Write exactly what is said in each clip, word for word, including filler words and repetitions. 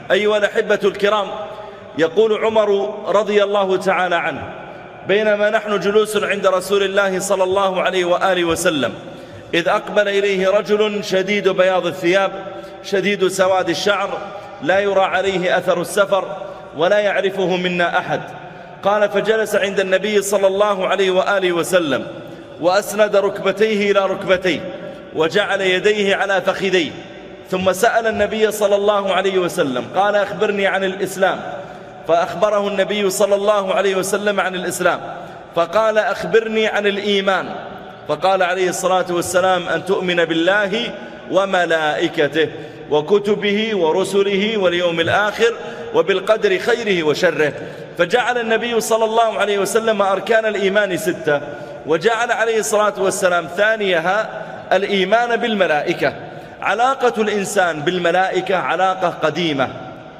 أيها الأحبة الكرام، يقول عمر رضي الله تعالى عنه: بينما نحن جلوس عند رسول الله صلى الله عليه وآله وسلم إذ أقبل إليه رجل شديد بياض الثياب شديد سواد الشعر لا يرى عليه أثر السفر ولا يعرفه منا أحد. قال: فجلس عند النبي صلى الله عليه وآله وسلم وأسند ركبتيه إلى ركبتيه وجعل يديه على فخذيه، ثم سأل النبي صلى الله عليه وسلم قال: أخبرني عن الإسلام. فأخبره النبي صلى الله عليه وسلم عن الإسلام، فقال: أخبرني عن الإيمان. فقال عليه الصلاة والسلام: أن تؤمن بالله وملائكته وكتبه ورسله واليوم الآخر وبالقدر خيره وشره. فجعل النبي صلى الله عليه وسلم أركان الإيمان ستة، وجعل عليه الصلاة والسلام ثانيها الإيمان بالملائكة. علاقة الإنسان بالملائكة علاقة قديمة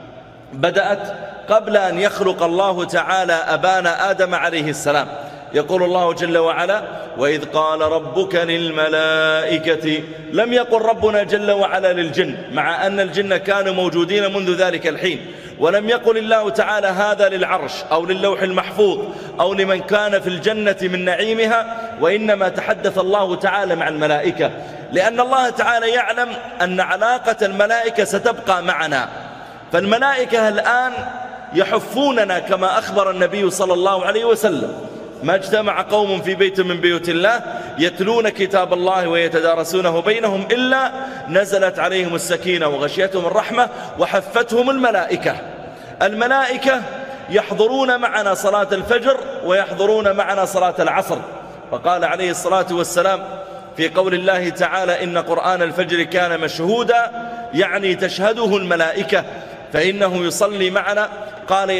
بدأت قبل أن يخلق الله تعالى أبانا آدم عليه السلام. يقول الله جل وعلا: وإذ قال ربك للملائكة، لم يقل ربنا جل وعلا للجن، مع أن الجن كانوا موجودين منذ ذلك الحين، ولم يقل الله تعالى هذا للعرش أو للوح المحفوظ أو لمن كان في الجنة من نعيمها، وإنما تحدث الله تعالى مع الملائكة، لأن الله تعالى يعلم أن علاقة الملائكة ستبقى معنا. فالملائكة الآن يحفوننا كما أخبر النبي صلى الله عليه وسلم: ما اجتمع قوم في بيت من بيوت الله يتلون كتاب الله ويتدارسونه بينهم إلا نزلت عليهم السكينة وغشيتهم الرحمة وحفتهم الملائكة. الملائكة يحضرون معنا صلاة الفجر ويحضرون معنا صلاة العصر. فقال عليه الصلاة والسلام في قول الله تعالى: إن قرآن الفجر كان مشهودا، يعني تشهده الملائكة، فإنه يصلي معنا. قال: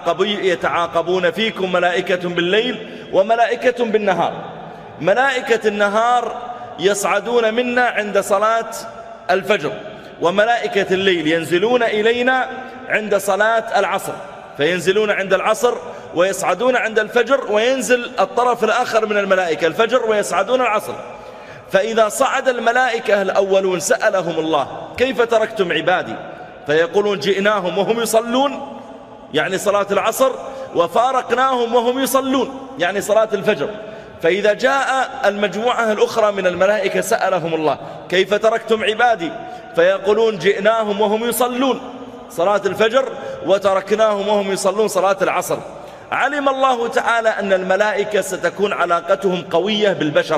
يتعاقبون فيكم ملائكة بالليل وملائكة بالنهار. ملائكة النهار يصعدون منا عند صلاة الفجر، وملائكة الليل ينزلون إلينا عند صلاة العصر، فينزلون عند العصر ويصعدون عند الفجر، وينزل الطرف الآخر من الملائكة الفجر ويصعدون العصر. فإذا صعد الملائكة الأولون سألهم الله: كيف تركتم عبادي؟ فيقولون: جئناهم وهم يصلون، يعني صلاة العصر، وفارقناهم وهم يصلون، يعني صلاة الفجر. فإذا جاء المجموعة الأخرى من الملائكة سألهم الله: كيف تركتم عبادي؟ فيقولون: جئناهم وهم يصلون صلاة الفجر وتركناهم وهم يصلون صلاة العصر. علم الله تعالى أن الملائكة ستكون علاقتهم قوية بالبشر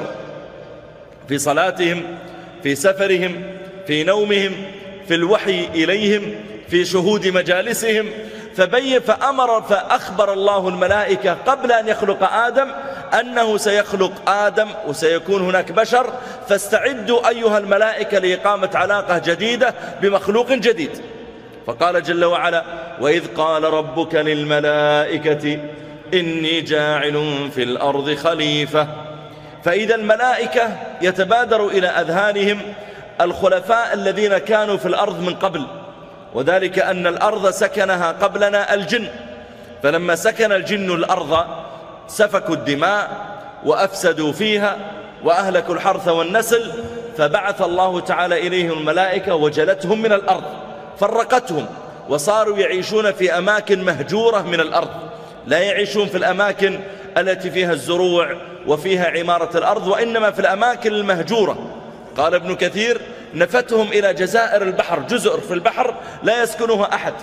في صلاتهم، في سفرهم، في نومهم، في الوحي إليهم، في شهود مجالسهم. فبين فأمر فأخبر الله الملائكة قبل أن يخلق آدم أنه سيخلق آدم وسيكون هناك بشر، فاستعدوا أيها الملائكة لإقامة علاقة جديدة بمخلوق جديد. فقال جل وعلا: وإذ قال ربك للملائكة إني جاعل في الأرض خليفة. فإذا الملائكة يتبادر إلى أذهانهم الخلفاء الذين كانوا في الأرض من قبل، وذلك أن الأرض سكنها قبلنا الجن، فلما سكن الجن الأرض سفكوا الدماء وأفسدوا فيها وأهلكوا الحرث والنسل، فبعث الله تعالى إليهم الملائكة وجلتهم من الأرض، فرقتهم، وصاروا يعيشون في أماكن مهجورة من الأرض، لا يعيشون في الأماكن التي فيها الزروع وفيها عمارة الأرض، وإنما في الأماكن المهجورة. قال ابن كثير: نفتهم إلى جزائر البحر، جزر في البحر لا يسكنها أحد.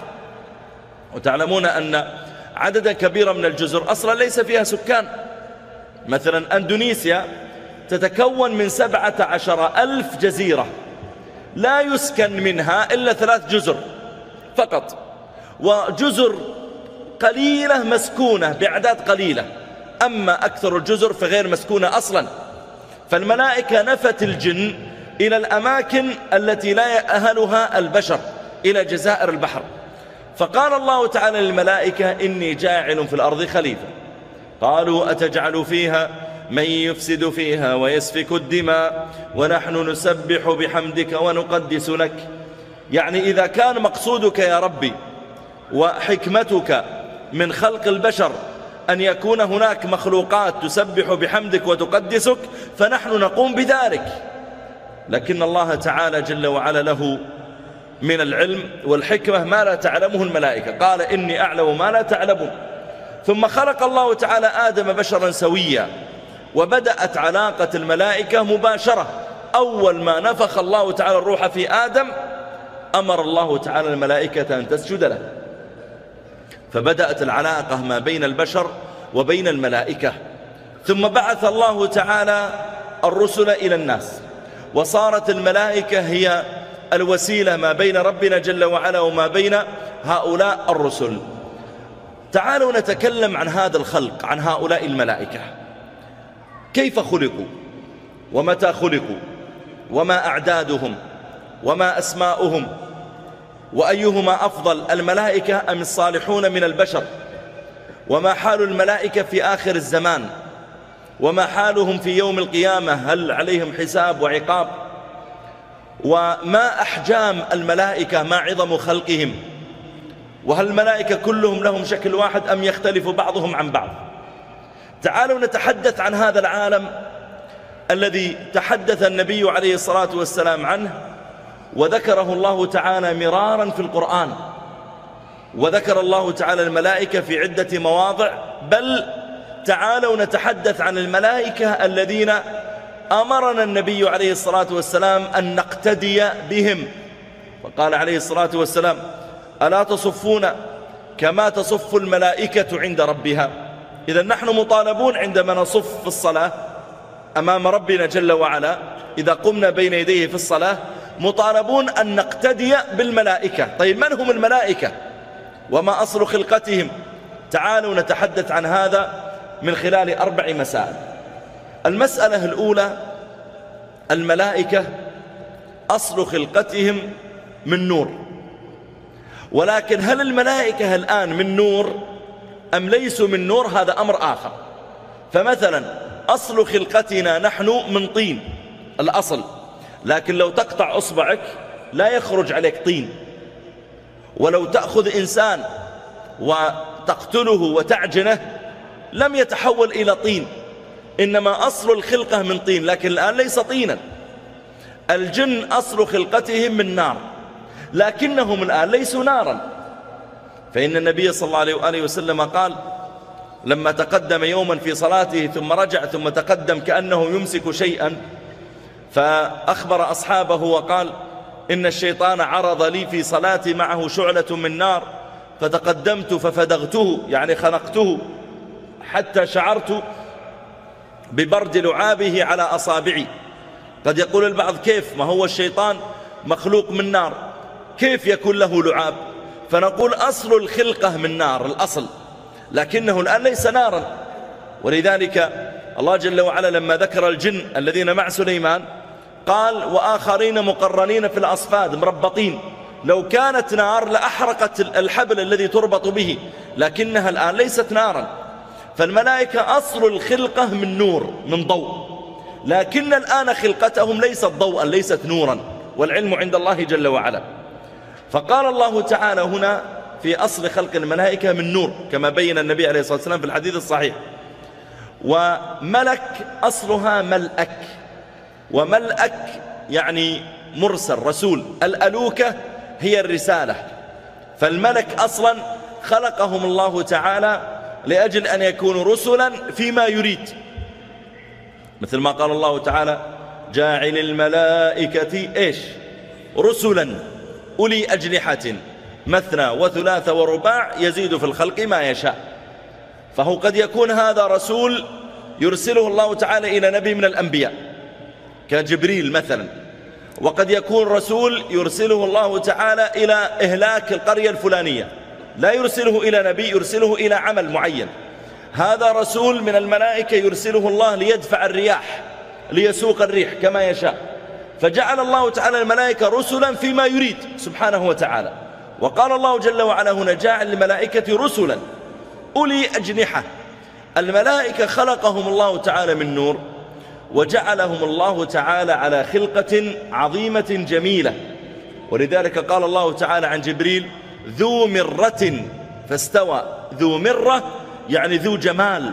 وتعلمون أن عددا كبيرا من الجزر أصلا ليس فيها سكان. مثلا أندونيسيا تتكون من سبعة عشر ألف جزيرة، لا يسكن منها إلا ثلاث جزر فقط، وجزر قليلة مسكونة بأعداد قليلة، أما أكثر الجزر فغير مسكونة أصلا. فالملائكة نفت الجن إلى الأماكن التي لا يأهلها البشر، إلى جزائر البحر. فقال الله تعالى للملائكة: إني جاعل في الأرض خليفة. قالوا: أتجعل فيها من يفسد فيها ويسفك الدماء ونحن نسبح بحمدك ونقدس لك. يعني إذا كان مقصودك يا ربي وحكمتك من خلق البشر أن يكون هناك مخلوقات تسبح بحمدك وتقدسك، فنحن نقوم بذلك. لكن الله تعالى جل وعلا له من العلم والحكمة ما لا تعلمه الملائكة. قال إني أعلم ما لا تعلمون. ثم خلق الله تعالى آدم بشرا سويا، وبدأت علاقة الملائكة مباشرة. أول ما نفخ الله تعالى الروح في آدم أمر الله تعالى الملائكة أن تسجد له، فبدأت العلاقة ما بين البشر وبين الملائكة. ثم بعث الله تعالى الرسل إلى الناس، وصارت الملائكة هي الوسيلة ما بين ربنا جل وعلا وما بين هؤلاء الرسل. تعالوا نتكلم عن هذا الخلق، عن هؤلاء الملائكة. كيف خلقوا، ومتى خلقوا، وما أعدادهم، وما أسماؤهم، وأيهما أفضل، الملائكة أم الصالحون من البشر، وما حال الملائكة في آخر الزمان، وما حالهم في يوم القيامة، هل عليهم حساب وعقاب، وما أحجام الملائكة، ما عظم خلقهم، وهل الملائكة كلهم لهم شكل واحد أم يختلف بعضهم عن بعض. تعالوا نتحدث عن هذا العالم الذي تحدث النبي عليه الصلاة والسلام عنه، وذكره الله تعالى مرارا في القرآن، وذكر الله تعالى الملائكة في عدة مواضع. بل تعالوا نتحدث عن الملائكة الذين أمرنا النبي عليه الصلاة والسلام أن نقتدي بهم. وقال عليه الصلاة والسلام: ألا تصفون كما تصف الملائكة عند ربها. إذا نحن مطالبون عندما نصف في الصلاة أمام ربنا جل وعلا، إذا قمنا بين يديه في الصلاة مطالبون أن نقتدي بالملائكة. طيب من هم الملائكة وما أصل خلقتهم؟ تعالوا نتحدث عن هذا من خلال أربع مسائل. المسألة الأولى: الملائكة أصل خلقتهم من نور، ولكن هل الملائكة الآن من نور أم ليسوا من نور؟ هذا أمر آخر. فمثلا أصل خلقتنا نحن من طين الأصل، لكن لو تقطع أصبعك لا يخرج عليك طين، ولو تأخذ إنسان وتقتله وتعجنه لم يتحول إلى طين، إنما أصل الخلقة من طين، لكن الآن ليس طينا. الجن أصل خلقتهم من نار، لكنهم الآن ليسوا نارا. فإن النبي صلى الله عليه وآله وسلم قال لما تقدم يوما في صلاته ثم رجع ثم تقدم كأنه يمسك شيئا، فأخبر أصحابه وقال: إن الشيطان عرض لي في صلاتي معه شعلة من نار، فتقدمت ففدغته، يعني خنقته حتى شعرت ببرد لعابه على أصابعي. قد يقول البعض: كيف ما هو الشيطان مخلوق من نار، كيف يكون له لعاب؟ فنقول أصل الخلقة من نار الأصل، لكنه الآن ليس نارا. ولذلك الله جل وعلا لما ذكر الجن الذين مع سليمان قال: وآخرين مقرنين في الأصفاد مربطين. لو كانت نار لأحرقت الحبل الذي تربط به، لكنها الآن ليست نارا. فالملائكة أصل الخلقة من نور، من ضوء، لكن الآن خلقتهم ليست ضوءا، ليست نورا، والعلم عند الله جل وعلا. فقال الله تعالى هنا في أصل خلق الملائكة من نور، كما بين النبي عليه الصلاة والسلام في الحديث الصحيح. وملك أصلها ملأك، وملأك يعني مرسل، رسول. الألوكة هي الرسالة. فالملك أصلا خلقهم الله تعالى لأجل أن يكونوا رسلا فيما يريد، مثل ما قال الله تعالى: جاعل الملائكة إيش رسلا أولي أجنحة مثنى وثلاث ورباع يزيد في الخلق ما يشاء. فهو قد يكون هذا رسول يرسله الله تعالى إلى نبي من الأنبياء كجبريل مثلا، وقد يكون رسول يرسله الله تعالى إلى إهلاك القرية الفلانية، لا يرسله إلى نبي، يرسله إلى عمل معين. هذا رسول من الملائكة يرسله الله ليدفع الرياح، ليسوق الريح كما يشاء. فجعل الله تعالى الملائكة رسلا فيما يريد سبحانه وتعالى. وقال الله جل وعلا هنا: جاعل الملائكة رسلا أولي أجنحة. الملائكة خلقهم الله تعالى من نور، وجعلهم الله تعالى على خلقة عظيمة جميلة. ولذلك قال الله تعالى عن جبريل: ذو مرة فاستوى. ذو مرة يعني ذو جمال.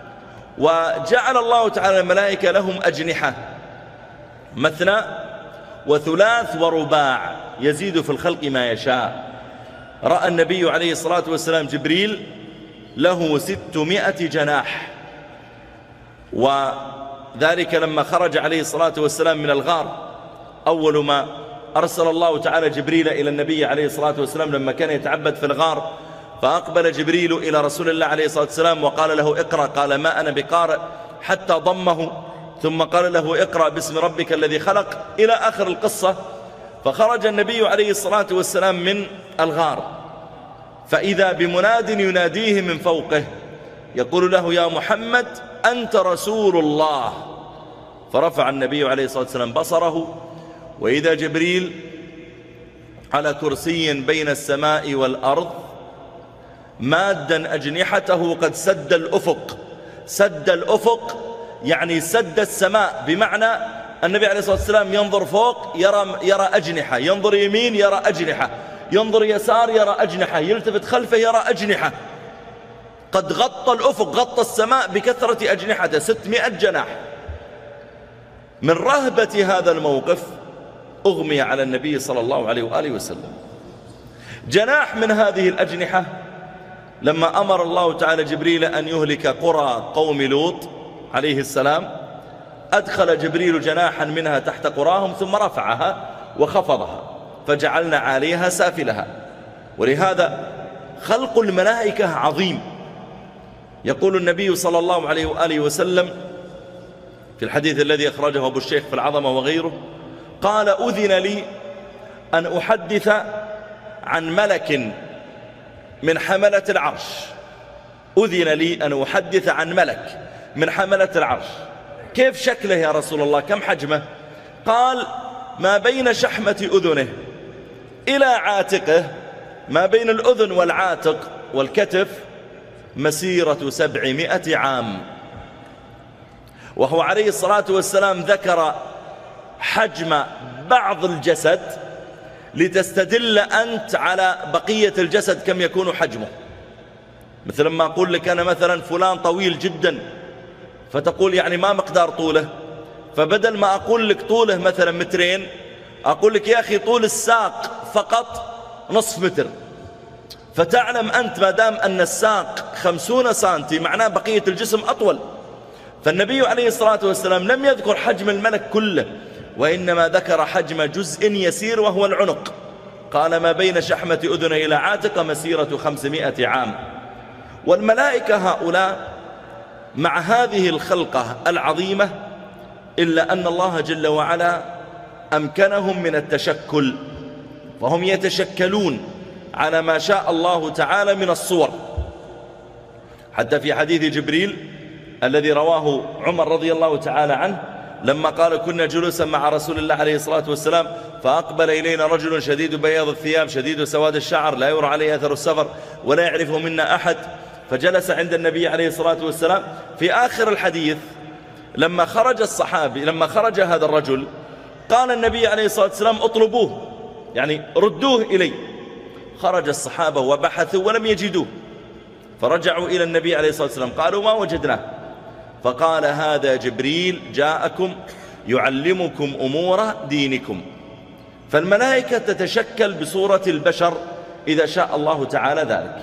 وجعل الله تعالى الملائكة لهم أجنحة مثنى وثلاث ورباع، يزيد في الخلق ما يشاء. رأى النبي عليه الصلاة والسلام جبريل له ستمائة جناح، وذلك لما خرج عليه الصلاة والسلام من الغار. أول ما أرسل الله تعالى جبريل إلى النبي عليه الصلاة والسلام لما كان يتعبد في الغار، فأقبل جبريل إلى رسول الله عليه الصلاة والسلام وقال له اقرأ، قال ما أنا بقارئ، حتى ضمه، ثم قال له اقرأ باسم ربك الذي خلق، إلى آخر القصة. فخرج النبي عليه الصلاة والسلام من الغار، فإذا بمناد يناديه من فوقه يقول له يا محمد أنت رسول الله. فرفع النبي عليه الصلاة والسلام بصره، وإذا جبريل على كرسي بين السماء والأرض مادا أجنحته قد سد الأفق. سد الأفق يعني سد السماء، بمعنى النبي عليه الصلاة والسلام ينظر فوق يرى, يرى أجنحة، ينظر يمين يرى أجنحة، ينظر يسار يرى أجنحة، يلتفت خلفه يرى أجنحة. قد غطى الأفق، غطى السماء بكثرة أجنحته، ستمائة جناح. من رهبة هذا الموقف أغمي على النبي صلى الله عليه وآله وسلم. جناح من هذه الأجنحة لما أمر الله تعالى جبريل أن يهلك قرى قوم لوط عليه السلام، أدخل جبريل جناحا منها تحت قراهم ثم رفعها وخفضها فجعلنا عاليها سافلها. ولهذا خلق الملائكة عظيم. يقول النبي صلى الله عليه وآله وسلم في الحديث الذي أخرجه أبو الشيخ في العظمة وغيره، قال أذن لي أن أحدث عن ملك من حملة العرش. أذن لي أن أحدث عن ملك من حملة العرش. كيف شكله يا رسول الله؟ كم حجمه؟ قال ما بين شحمة أذنه إلى عاتقه، ما بين الأذن والعاتق والكتف مسيرة سبعمائة عام. وهو عليه الصلاة والسلام ذكر حجم بعض الجسد لتستدل أنت على بقية الجسد كم يكون حجمه. مثل ما أقول لك أنا مثلا فلان طويل جدا، فتقول يعني ما مقدار طوله، فبدل ما أقول لك طوله مثلا مترين أقول لك يا أخي طول الساق فقط نصف متر، فتعلم أنت ما دام أن الساق خمسون سنتي معناه بقية الجسم أطول. فالنبي عليه الصلاة والسلام لم يذكر حجم الملك كله، وإنما ذكر حجم جزء يسير وهو العنق. قال ما بين شحمة أذنه إلى عاتق مسيرة خمسمائة عام. والملائكة هؤلاء مع هذه الخلقة العظيمة إلا أن الله جل وعلا أمكنهم من التشكل، فهم يتشكلون على ما شاء الله تعالى من الصور. حتى في حديث جبريل الذي رواه عمر رضي الله تعالى عنه لما قال كنا جلوسا مع رسول الله عليه الصلاة والسلام فأقبل إلينا رجل شديد بياض الثياب شديد سواد الشعر لا يرى عليه أثر السفر ولا يعرفه منا أحد، فجلس عند النبي عليه الصلاة والسلام. في آخر الحديث لما خرج الصحابي لما خرج هذا الرجل قال النبي عليه الصلاة والسلام اطلبوه، يعني ردوه إلي. خرج الصحابة وبحثوا ولم يجدوه، فرجعوا إلى النبي عليه الصلاة والسلام قالوا ما وجدناه، فقال هذا جبريل جاءكم يعلمكم أمور دينكم. فالملائكة تتشكل بصورة البشر إذا شاء الله تعالى ذلك.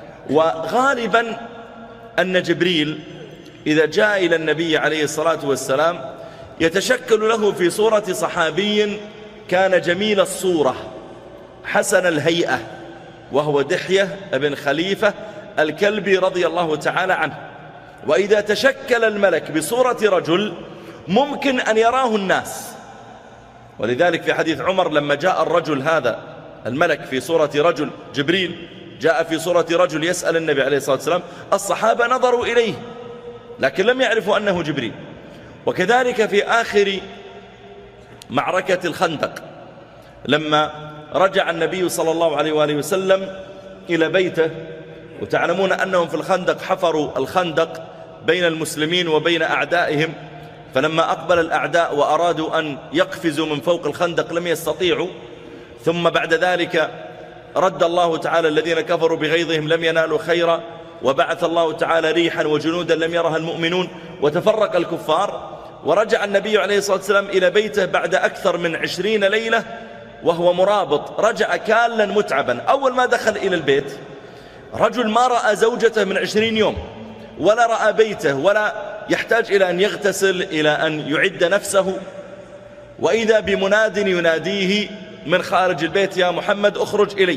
وغالبا أن جبريل إذا جاء إلى النبي عليه الصلاة والسلام يتشكل له في صورة صحابي كان جميل الصورة حسن الهيئة، وهو دحية بن خليفة الكلبي رضي الله تعالى عنه. وإذا تشكل الملك بصورة رجل ممكن أن يراه الناس، ولذلك في حديث عمر لما جاء الرجل هذا الملك في صورة رجل، جبريل جاء في صورة رجل يسأل النبي عليه الصلاة والسلام، الصحابة نظروا إليه لكن لم يعرفوا أنه جبريل. وكذلك في آخر معركة الخندق لما رجع النبي صلى الله عليه وآله وسلم إلى بيته، وتعلمون أنهم في الخندق حفروا الخندق بين المسلمين وبين أعدائهم، فلما أقبل الأعداء وأرادوا أن يقفزوا من فوق الخندق لم يستطيعوا، ثم بعد ذلك رد الله تعالى الذين كفروا بغيظهم لم ينالوا خيرا، وبعث الله تعالى ريحا وجنودا لم يرها المؤمنون، وتفرق الكفار. ورجع النبي عليه الصلاة والسلام إلى بيته بعد أكثر من عشرين ليلة وهو مرابط، رجع كالا متعبا. أول ما دخل إلى البيت رجل ما رأى زوجته من عشرين يوم، ولا رأى بيته، ولا يحتاج إلى أن يغتسل، إلى أن يعد نفسه، وإذا بمناد يناديه من خارج البيت: يا محمد اخرج إلي.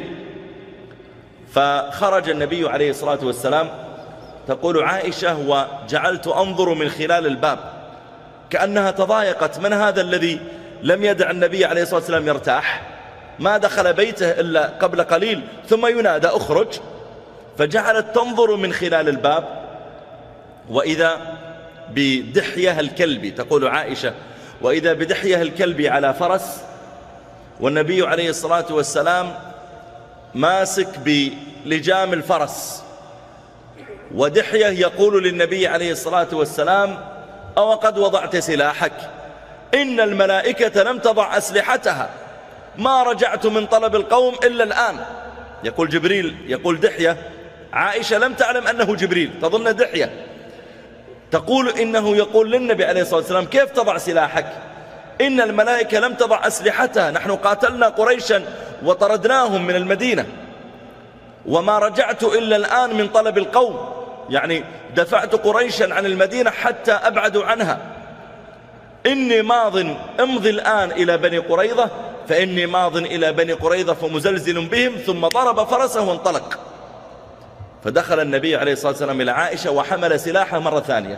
فخرج النبي عليه الصلاة والسلام، تقول عائشة: وجعلت أنظر من خلال الباب كأنها تضايقت، من هذا الذي لم يدع النبي عليه الصلاة والسلام يرتاح، ما دخل بيته إلا قبل قليل ثم ينادى اخرج. فجعلت تنظر من خلال الباب، وإذا بدحية الكلب، تقول عائشة: وإذا بدحية الكلب على فرس، والنبي عليه الصلاة والسلام ماسك بلجام الفرس، ودحية يقول للنبي عليه الصلاة والسلام: أو قد وضعت سلاحك؟ إن الملائكة لم تضع أسلحتها، ما رجعت من طلب القوم إلا الآن. يقول جبريل، يقول دحية، عائشة لم تعلم أنه جبريل، تظن دحية، تقول إنه يقول للنبي عليه الصلاة والسلام: كيف تضع سلاحك؟ إن الملائكة لم تضع أسلحتها، نحن قاتلنا قريشا وطردناهم من المدينة، وما رجعت إلا الآن من طلب القوم، يعني دفعت قريشا عن المدينة حتى أبعدوا عنها. إني ماض، امضي الآن إلى بني قريظة، فإني ماض إلى بني قريظة فمزلزل بهم. ثم ضرب فرسه وانطلق. فدخل النبي عليه الصلاة والسلام إلى عائشة وحمل سلاحه مرة ثانية،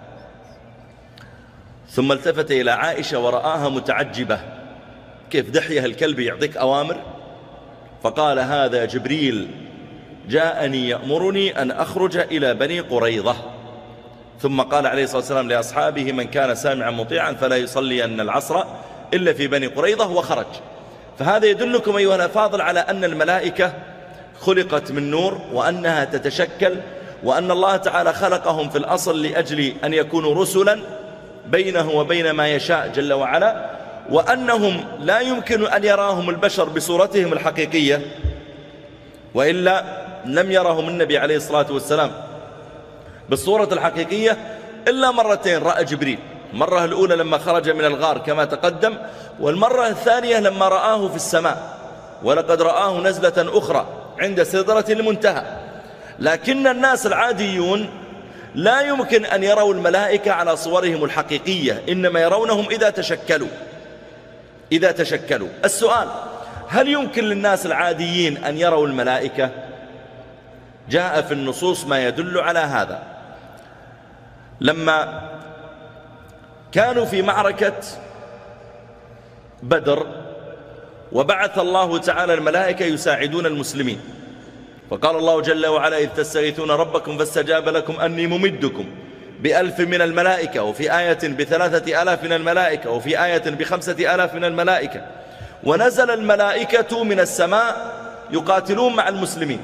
ثم التفت إلى عائشة ورآها متعجبة: كيف دحية الكلب يعطيك أوامر؟ فقال: هذا جبريل جاءني يأمرني أن أخرج إلى بني قريظة. ثم قال عليه الصلاة والسلام لأصحابه: من كان سامعا مطيعا فلا يصلين العصر إلا في بني قريظة، وخرج. فهذا يدلكم أيها الأفاضل على أن الملائكة خلقت من نور، وأنها تتشكل، وأن الله تعالى خلقهم في الأصل لأجل أن يكونوا رسلا بينه وبين ما يشاء جل وعلا، وأنهم لا يمكن أن يراهم البشر بصورتهم الحقيقية، وإلا لم يرهم النبي عليه الصلاة والسلام بالصورة الحقيقية إلا مرتين رأى جبريل، المرة الأولى لما خرج من الغار كما تقدم، والمرة الثانية لما رآه في السماء، ولقد رآه نزلة أخرى عند سدرة المنتهى. لكن الناس العاديون لا يمكن أن يروا الملائكة على صورهم الحقيقية، إنما يرونهم إذا تشكلوا إذا تشكلوا. السؤال: هل يمكن للناس العاديين أن يروا الملائكة؟ جاء في النصوص ما يدل على هذا. لما كانوا في معركة بدر وبعث الله تعالى الملائكة يساعدون المسلمين، فقال الله جل وعلا: إذ تستغيثون ربكم فاستجاب لكم أني ممدكم بألف من الملائكة، وفي آية بثلاثة آلاف من الملائكة، وفي آية بخمسة آلاف من الملائكة. ونزل الملائكة من السماء يقاتلون مع المسلمين.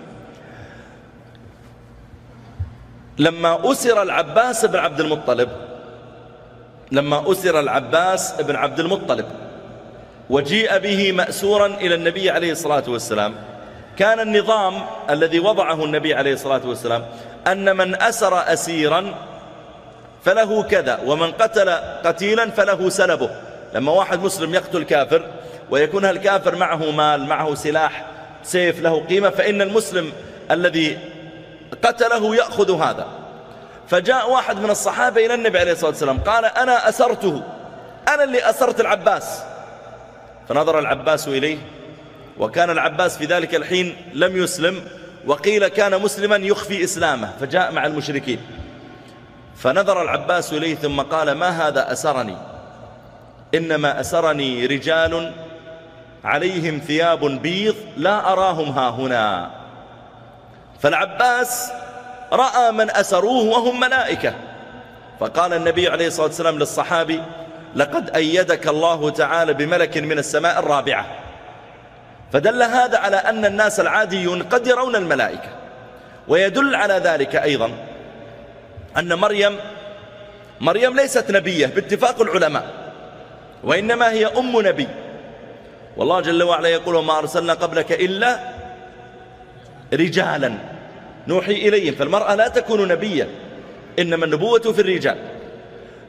لما أسر العباس بن عبد المطلب لما أسر العباس بن عبد المطلب وجيء به مأسورا إلى النبي عليه الصلاة والسلام، كان النظام الذي وضعه النبي عليه الصلاة والسلام أن من أسر أسيرا فله كذا، ومن قتل قتيلا فله سلبه. لما واحد مسلم يقتل كافر ويكون الكافر معه مال، معه سلاح، سيف له قيمة، فإن المسلم الذي قتله يأخذ هذا. فجاء واحد من الصحابة إلى النبي عليه الصلاة والسلام قال: أنا أسرته، أنا اللي أسرت العباس. فنظر العباس إليه، وكان العباس في ذلك الحين لم يسلم، وقيل كان مسلما يخفي إسلامه، فجاء مع المشركين. فنظر العباس إليه ثم قال: ما هذا أسرني؟ إنما أسرني رجال عليهم ثياب بيض لا أراهم ها هنا. فالعباس رأى من أسروه وهم ملائكة. فقال النبي عليه الصلاة والسلام للصحابي: لقد أيدك الله تعالى بملك من السماء الرابعة. فدل هذا على أن الناس العاديون قد يرون الملائكة. ويدل على ذلك أيضا أن مريم مريم ليست نبية باتفاق العلماء، وإنما هي أم نبي، والله جل وعلا يقول: وما أرسلنا قبلك إلا رجالا نوحي إليهم. فالمرأة لا تكون نبية، إنما النبوة في الرجال.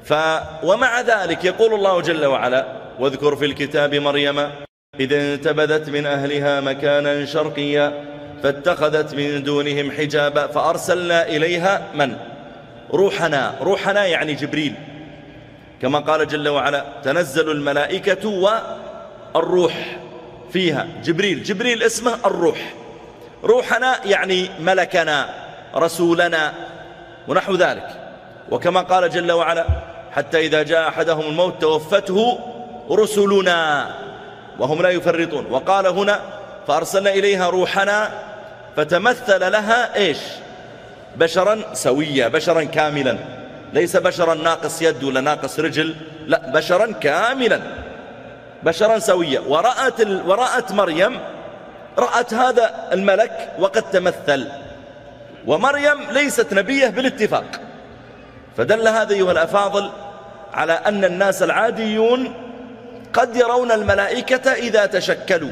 ف ومع ذلك يقول الله جل وعلا: واذكر في الكتاب مريم إذ انتبذت من أهلها مكانا شرقيا فاتخذت من دونهم حجابا فأرسلنا إليها من؟ روحنا. روحنا يعني جبريل، كما قال جل وعلا: تنزل الملائكة والروح فيها. جبريل جبريل اسمه الروح. روحنا يعني ملكنا رسولنا ونحو ذلك. وكما قال جل وعلا: حتى إذا جاء أحدهم الموت توفته رسلنا وهم لا يفرطون. وقال هنا: فأرسلنا إليها روحنا فتمثل لها إيش؟ بشرا سويا، بشرا كاملا، ليس بشرا ناقص يد ولا ناقص رجل، لا، بشرا كاملا، بشرا سويا. ورأت, ال... ورأت مريم، رأت هذا الملك وقد تمثل، ومريم ليست نبية بالاتفاق. فدل هذا أيها الأفاضل على أن الناس العاديون قد يرون الملائكة إذا تشكلوا.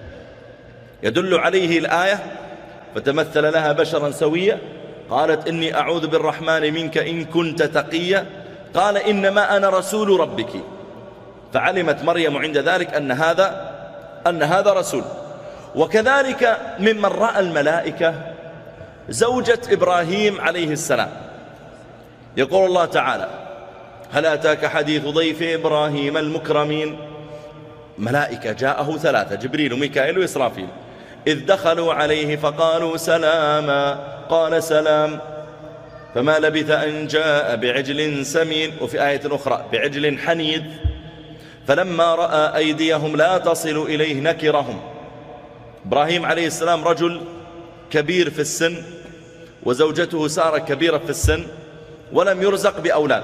يدل عليه الآية: فتمثل لها بشرا سويا قالت إني أعوذ بالرحمن منك إن كنت تقيا قال إنما أنا رسول ربك. فعلمت مريم عند ذلك أن هذا أن هذا رسول. وكذلك ممن رأى الملائكة زوجة إبراهيم عليه السلام. يقول الله تعالى: هل أتاك حديث ضيف إبراهيم المكرمين؟ ملائكة جاءه ثلاثة، جبريل وميكائيل وإسرافيل، إذ دخلوا عليه فقالوا سلاما قال سلام فما لبث أن جاء بعجل سمين. وفي آية أخرى: بعجل حنيذ فلما رأى أيديهم لا تصل إليه نكرهم. إبراهيم عليه السلام رجل كبير في السن، وزوجته سارة كبيرة في السن، ولم يرزق بأولاد،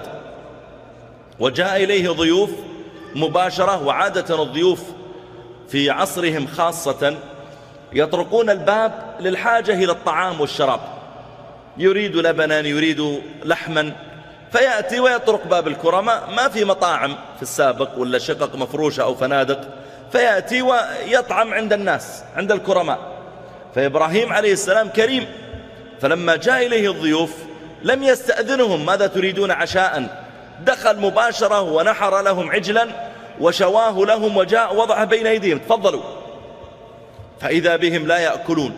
وجاء إليه ضيوف مباشرة. وعادة الضيوف في عصرهم خاصة يطرقون الباب للحاجة إلى الطعام والشراب، يريد لبنا يريد لحما، فيأتي ويطرق باب الكرماء. ما في مطاعم في السابق ولا شقق مفروشة أو فنادق، فيأتي ويطعم عند الناس عند الكرماء. فإبراهيم عليه السلام كريم، فلما جاء إليه الضيوف لم يستأذنهم: ماذا تريدون عشاء؟ دخل مباشرة ونحر لهم عجلا وشواه لهم وجاء وضعه بين أيديهم: تفضلوا. فإذا بهم لا يأكلون.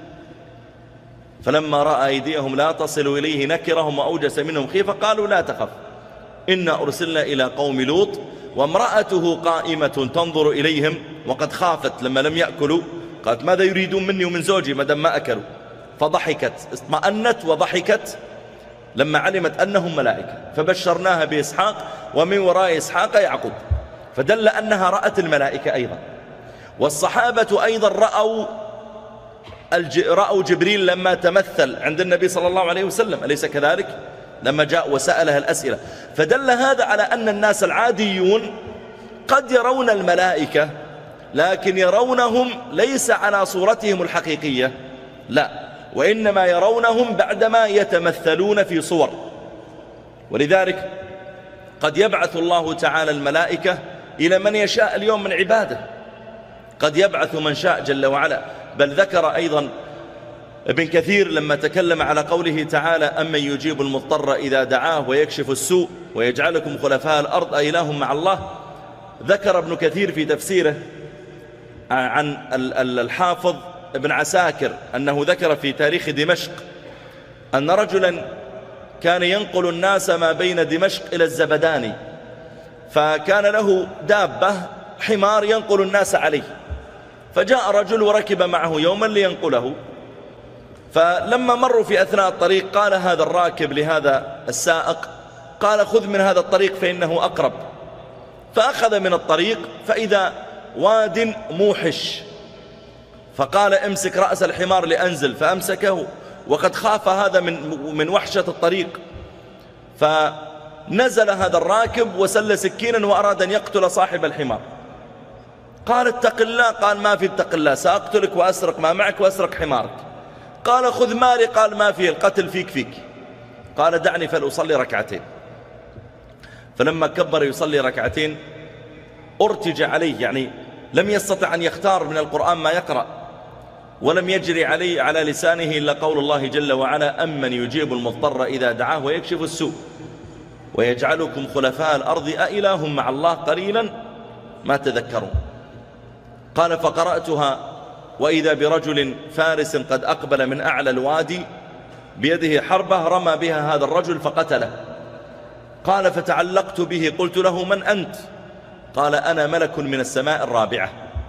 فلما رأى أيديهم لا تصل إليه نكرهم وأوجس منهم خيفة قالوا لا تخف إنا أرسلنا إلى قوم لوط وامرأته قائمة تنظر إليهم. وقد خافت لما لم يأكلوا، قالت: ماذا يريدون مني ومن زوجي ما دام ما أكلوا؟ فضحكت، اطمأنت وضحكت لما علمت أنهم ملائكة. فبشرناها بإسحاق ومن وراء إسحاق يعقوب. فدل أنها رأت الملائكة أيضا. والصحابة أيضا رأوا رأوا جبريل لما تمثل عند النبي صلى الله عليه وسلم، أليس كذلك؟ لما جاء وسألها الأسئلة. فدل هذا على أن الناس العاديون قد يرون الملائكة، لكن يرونهم ليس على صورتهم الحقيقية، لا، وإنما يرونهم بعدما يتمثلون في صور. ولذلك قد يبعث الله تعالى الملائكة إلى من يشاء اليوم من عباده، قد يبعث من شاء جل وعلا. بل ذكر أيضا ابن كثير لما تكلم على قوله تعالى: أمن يجيب المضطر إذا دعاه ويكشف السوء ويجعلكم خلفاء الأرض أإله مع الله. ذكر ابن كثير في تفسيره عن الحافظ ابن عساكر أنه ذكر في تاريخ دمشق أن رجلا كان ينقل الناس ما بين دمشق إلى الزبداني، فكان له دابة حمار ينقل الناس عليه، فجاء رجل وركب معه يوما لينقله. فلما مروا في أثناء الطريق قال هذا الراكب لهذا السائق، قال: خذ من هذا الطريق فإنه أقرب. فأخذ من الطريق فإذا واد موحش، فقال: امسك رأس الحمار لأنزل، فأمسكه وقد خاف هذا من من وحشة الطريق. فنزل هذا الراكب وسل سكينا وأراد أن يقتل صاحب الحمار. قال: اتق الله. قال: ما في اتق الله، سأقتلك وأسرق ما معك وأسرق حمارك. قال: خذ مالي. قال: ما فيه، القتل فيك فيك. قال: دعني فلأصلي ركعتين. فلما كبر يصلي ركعتين أرتج عليه، يعني لم يستطع أن يختار من القرآن ما يقرأ، ولم يجري عليه على لسانه إلا قول الله جل وعلا: أمن يجيب المضطر إذا دعاه ويكشف السوء ويجعلكم خلفاء الأرض أإله مع الله قليلا ما تذكرون. قال فقرأتها وإذا برجل فارس قد أقبل من أعلى الوادي بيده حربة رمى بها هذا الرجل فقتله. قال فتعلقت به قلت له من أنت؟ قال أنا ملك من السماء الرابعة.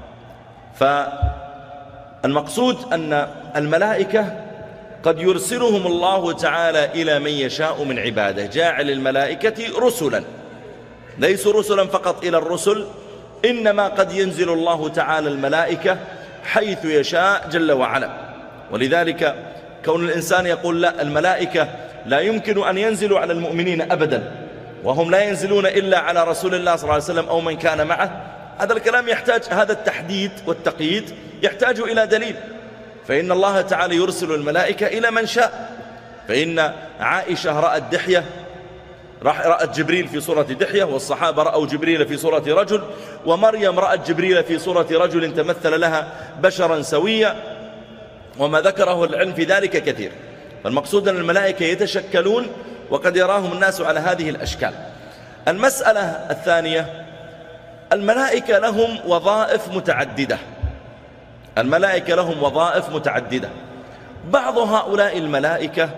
فالمقصود أن الملائكة قد يرسلهم الله تعالى إلى من يشاء من عباده، جاعل الملائكة رسلا، ليسوا رسلا فقط إلى الرسل، إنما قد ينزل الله تعالى الملائكة حيث يشاء جل وعلا. ولذلك كون الإنسان يقول لا الملائكة لا يمكن أن ينزلوا على المؤمنين أبدا وهم لا ينزلون إلا على رسول الله صلى الله عليه وسلم أو من كان معه، هذا الكلام يحتاج، هذا التحديد والتقييد يحتاج إلى دليل. فإن الله تعالى يرسل الملائكة إلى من شاء. فإن عائشة رأت دحية، رأت جبريل في صورة دحية، والصحابة رأوا جبريل في صورة رجل، ومريم رأت جبريل في صورة رجل تمثل لها بشرا سويا، وما ذكره العلم في ذلك كثير. فالمقصود أن الملائكة يتشكلون وقد يراهم الناس على هذه الأشكال. المسألة الثانية، الملائكة لهم وظائف متعددة، الملائكة لهم وظائف متعددة. بعض هؤلاء الملائكة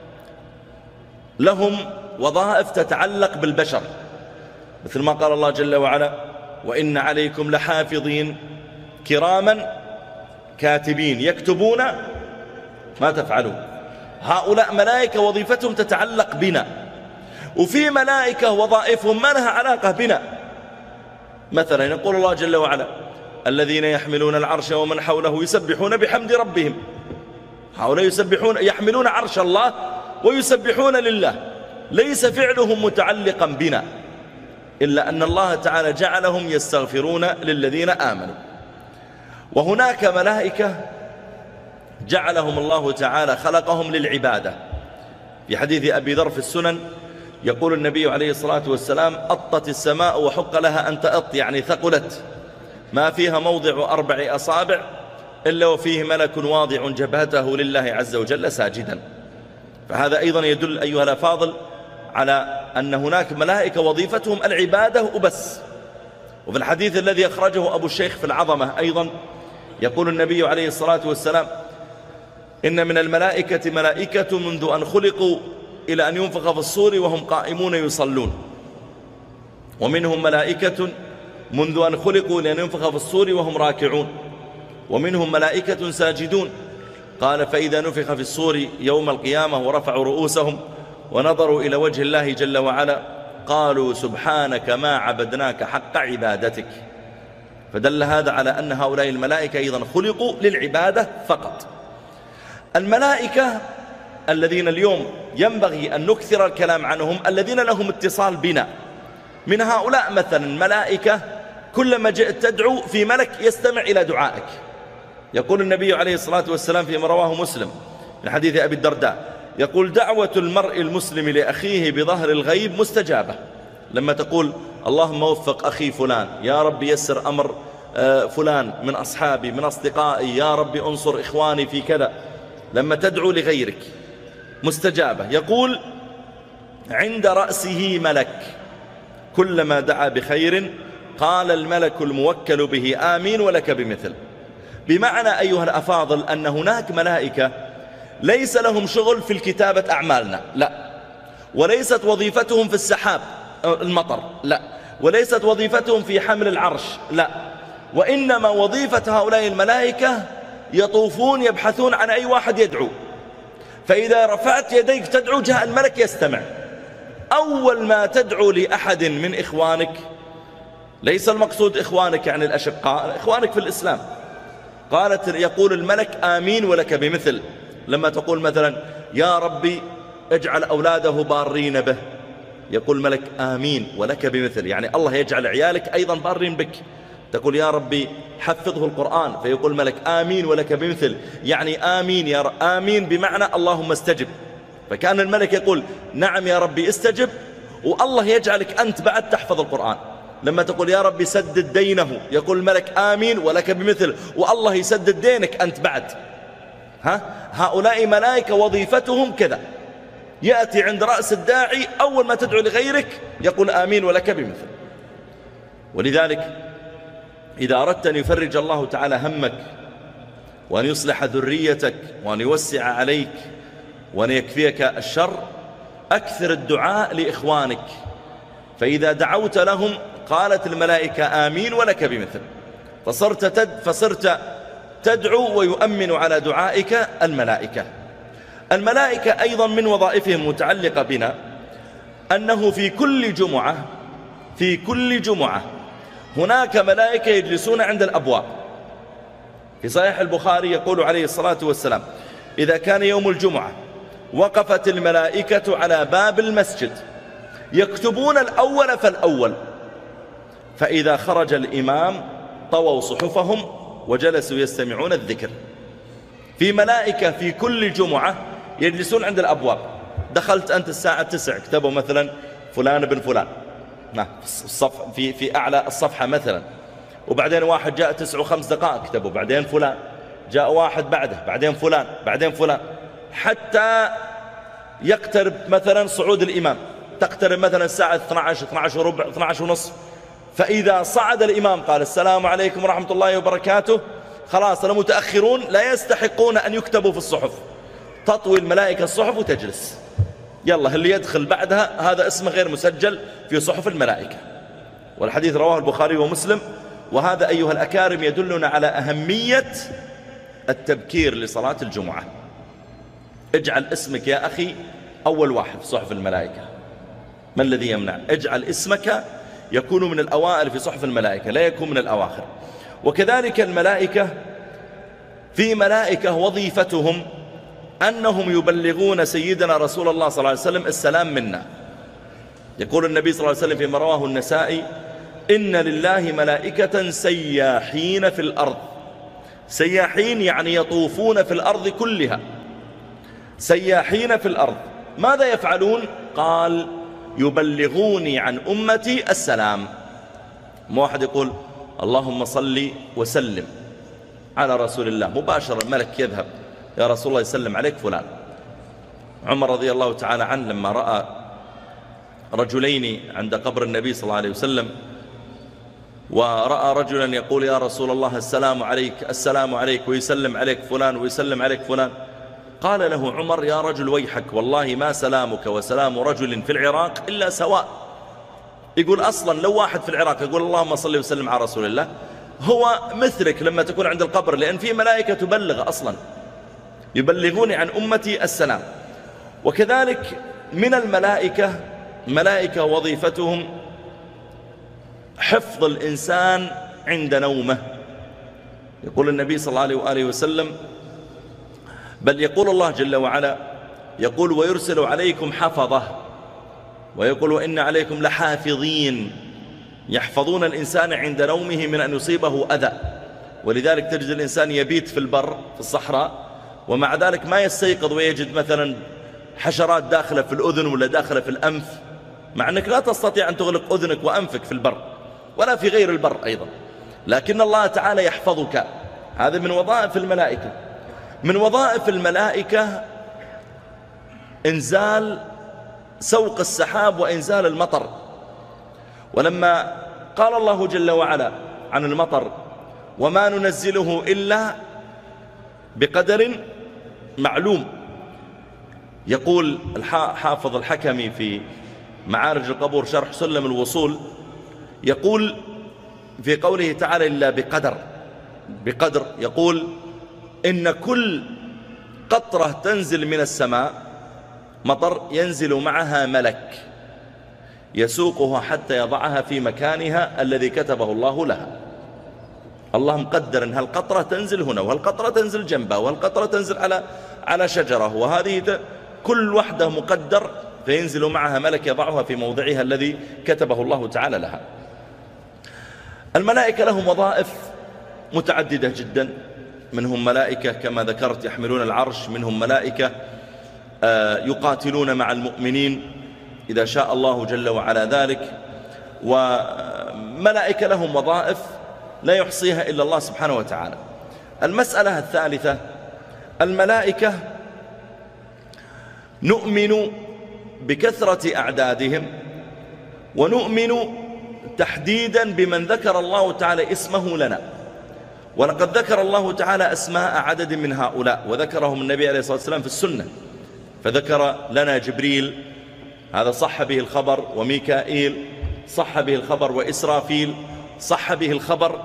لهم وظائف تتعلق بالبشر، مثل ما قال الله جل وعلا وإن عليكم لحافظين كراما كاتبين يكتبون ما تفعلون. هؤلاء ملائكة وظيفتهم تتعلق بنا، وفي ملائكة وظائفهم ما لها علاقة بنا. مثلا يقول الله جل وعلا الذين يحملون العرش ومن حوله يسبحون بحمد ربهم، هؤلاء يسبحون يحملون عرش الله ويسبحون لله، ليس فعلهم متعلقا بنا، إلا أن الله تعالى جعلهم يستغفرون للذين آمنوا. وهناك ملائكة جعلهم الله تعالى خلقهم للعبادة. في حديث أبي ذر في السنن يقول النبي عليه الصلاة والسلام أطت السماء وحق لها أن تأط، يعني ثقلت، ما فيها موضع أربع أصابع إلا وفيه ملك واضع جبهته لله عز وجل ساجدا. فهذا أيضا يدل أيها الأفاضل على أن هناك ملائكة وظيفتهم العبادة وبس. وفي الحديث الذي أخرجه أبو الشيخ في العظمة أيضا يقول النبي عليه الصلاة والسلام إن من الملائكة ملائكة منذ أن خلقوا إلى أن ينفخ في الصور وهم قائمون يصلون، ومنهم ملائكة منذ أن خلقوا إلى أن ينفخ في الصور وهم راكعون، ومنهم ملائكة ساجدون. قال فإذا نفخ في الصور يوم القيامة ورفعوا رؤوسهم ونظروا إلى وجه الله جل وعلا قالوا سبحانك ما عبدناك حق عبادتك. فدل هذا على أن هؤلاء الملائكة أيضا خلقوا للعبادة فقط. الملائكة الذين اليوم ينبغي أن نكثر الكلام عنهم الذين لهم اتصال بنا، من هؤلاء مثلا ملائكة كلما جئت تدعو في ملك يستمع إلى دعائك. يقول النبي عليه الصلاة والسلام فيما رواه مسلم من حديث أبي الدرداء يقول دعوة المرء المسلم لأخيه بظهر الغيب مستجابة. لما تقول اللهم وفق أخي فلان، يا رب يسر أمر فلان من أصحابي من أصدقائي، يا رب أنصر إخواني في كذا، لما تدعو لغيرك مستجابة. يقول عند رأسه ملك كلما دعا بخير قال الملك الموكل به آمين ولك بمثل. بمعنى أيها الأفاضل أن هناك ملائكة ليس لهم شغل في الكتابة أعمالنا، لا، وليست وظيفتهم في السحاب المطر، لا، وليست وظيفتهم في حمل العرش، لا، وإنما وظيفة هؤلاء الملائكة يطوفون يبحثون عن أي واحد يدعو، فإذا رفعت يديك تدعو جاء الملك يستمع. أول ما تدعو لأحد من إخوانك، ليس المقصود إخوانك يعني الأشقاء، إخوانك في الإسلام، قالت يقول الملك آمين ولك بمثل. لما تقول مثلا يا ربي اجعل أولاده بارين به، يقول الملك آمين ولك بمثل، يعني الله يجعل عيالك أيضا بارين بك. تقول يا ربي حفظه القرآن، فيقول الملك آمين ولك بمثل، يعني آمين يا رب، آمين بمعنى اللهم استجب. فكان الملك يقول نعم يا ربي استجب، والله يجعلك أنت بعد تحفظ القرآن. لما تقول يا ربي سدد دينه، يقول الملك آمين ولك بمثل، والله يسدد دينك أنت بعد. ها؟ هؤلاء ملائكة وظيفتهم كذا، يأتي عند رأس الداعي أول ما تدعو لغيرك يقول آمين ولك بمثل. ولذلك إذا أردت أن يفرج الله تعالى همك وأن يصلح ذريتك وأن يوسع عليك وأن يكفيك الشر، أكثر الدعاء لإخوانك، فإذا دعوت لهم قالت الملائكة آمين ولك بمثل، فصرت, تد فصرت تدعو ويؤمن على دعائك الملائكة. الملائكة أيضا من وظائفهم متعلقة بنا أنه في كل جمعة في كل جمعة هناك ملائكة يجلسون عند الأبواب. في صحيح البخاري يقول عليه الصلاة والسلام: إذا كان يوم الجمعة وقفت الملائكة على باب المسجد يكتبون الأول فالأول، فإذا خرج الإمام طووا صحفهم وجلسوا يستمعون الذكر. في ملائكة في كل جمعة يجلسون عند الأبواب. دخلت أنت الساعة تسع كتبوا مثلا فلان بن فلان في, في, في أعلى الصفحة مثلا، وبعدين واحد جاء تسع وخمس دقائق كتبوا، بعدين فلان جاء واحد بعده، بعدين فلان، بعدين فلان، حتى يقترب مثلا صعود الإمام، تقترب مثلا الساعة اثنتي عشرة اثنتي عشرة وربع اثنتي عشرة ونصف، فإذا صعد الإمام قال السلام عليكم ورحمة الله وبركاته، خلاص المتأخرون لا يستحقون أن يكتبوا في الصحف، تطوي الملائكة الصحف وتجلس، يلا اللي يدخل بعدها هذا اسمه غير مسجل في صحف الملائكة. والحديث رواه البخاري ومسلم. وهذا أيها الأكارم يدلنا على أهمية التبكير لصلاة الجمعة. اجعل اسمك يا أخي أول واحد في صحف الملائكة، ما الذي يمنع؟ اجعل اسمك يكون من الأوائل في صحف الملائكة، لا يكون من الأواخر. وكذلك الملائكة، في ملائكة وظيفتهم أنهم يبلغون سيدنا رسول الله صلى الله عليه وسلم السلام منا. يقول النبي صلى الله عليه وسلم فيما رواه النسائي: إن لله ملائكة سياحين في الأرض. سياحين يعني يطوفون في الأرض كلها، سياحين في الأرض. ماذا يفعلون؟ قال: يبلغوني عن أمتي السلام. ما واحد يقول اللهم صل وسلم على رسول الله، مباشرة الملك يذهب: يا رسول الله يسلم عليك فلان. عمر رضي الله تعالى عنه لما رأى رجلين عند قبر النبي صلى الله عليه وسلم، ورأى رجلا يقول: يا رسول الله السلام عليك السلام عليك، ويسلم عليك فلان ويسلم عليك فلان، قال له عمر: يا رجل ويحك، والله ما سلامك وسلام رجل في العراق إلا سواء. يقول أصلا لو واحد في العراق يقول اللهم صل وسلم على رسول الله، هو مثلك لما تكون عند القبر، لأن في ملائكة تبلغ أصلا، يبلغوني عن أمتي السلام. وكذلك من الملائكة ملائكة وظيفتهم حفظ الإنسان عند نومه. يقول النبي صلى الله عليه وآله وسلم، بل يقول الله جل وعلا، يقول: ويرسل عليكم حفظة، ويقول: وإن عليكم لحافظين يحفظون الإنسان عند نومه من أن يصيبه أذى. ولذلك تجد الإنسان يبيت في البر في الصحراء، ومع ذلك ما يستيقظ ويجد مثلا حشرات داخلة في الأذن ولا داخلة في الأنف، مع أنك لا تستطيع أن تغلق أذنك وأنفك في البر ولا في غير البر أيضا، لكن الله تعالى يحفظك. هذا من وظائف الملائكة. من وظائف الملائكة إنزال سوق السحاب وإنزال المطر. ولما قال الله جل وعلا عن المطر: وما ننزله إلا بقدر معلوم، يقول حافظ الحكمي في معارج القبور شرح سلم الوصول، يقول في قوله تعالى: إلا بقدر بقدر يقول: إن كل قطرة تنزل من السماء مطر ينزل معها ملك يسوقها حتى يضعها في مكانها الذي كتبه الله لها. الله مقدر أن هالقطرة تنزل هنا، وهالقطرة تنزل جنبها، وهالقطرة تنزل على على شجرة، وهذه كل واحدة مقدر، فينزل معها ملك يضعها في موضعها الذي كتبه الله تعالى لها. الملائكة لهم وظائف متعددة جدا. منهم ملائكة كما ذكرت يحملون العرش، منهم ملائكة يقاتلون مع المؤمنين إذا شاء الله جل وعلا ذلك، وملائكة لهم وظائف لا يحصيها إلا الله سبحانه وتعالى. المسألة الثالثة: الملائكة نؤمن بكثرة أعدادهم، ونؤمن تحديدا بمن ذكر الله تعالى اسمه لنا. ولقد ذكر الله تعالى أسماء عدد من هؤلاء وذكرهم النبي عليه الصلاة والسلام في السنة، فذكر لنا جبريل هذا صح به الخبر، وميكائيل صح به الخبر، وإسرافيل صح به الخبر،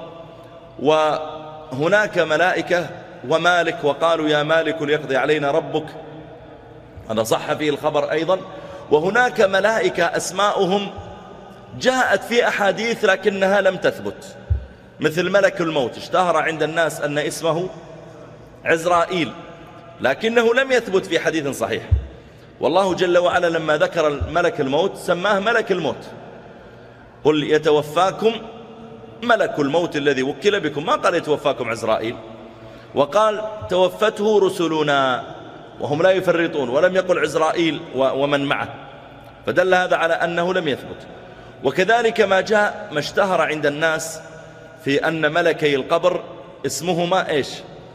وهناك ملائكة ومالك وقالوا يا مالك ليقضي علينا ربك، هذا صح فيه الخبر أيضا. وهناك ملائكة أسماؤهم جاءت في أحاديث لكنها لم تثبت، مثل ملك الموت، اشتهر عند الناس أن اسمه عزرائيل لكنه لم يثبت في حديث صحيح. والله جل وعلا لما ذكر ملك الموت سماه ملك الموت، قل يتوفاكم ملك الموت الذي وكل بكم، ما قال يتوفاكم عزرائيل، وقال توفته رسلنا وهم لا يفرطون، ولم يقل عزرائيل ومن معه، فدل هذا على أنه لم يثبت. وكذلك ما جاء ما اشتهر عند الناس في أن ملكي القبر اسمهما إيش؟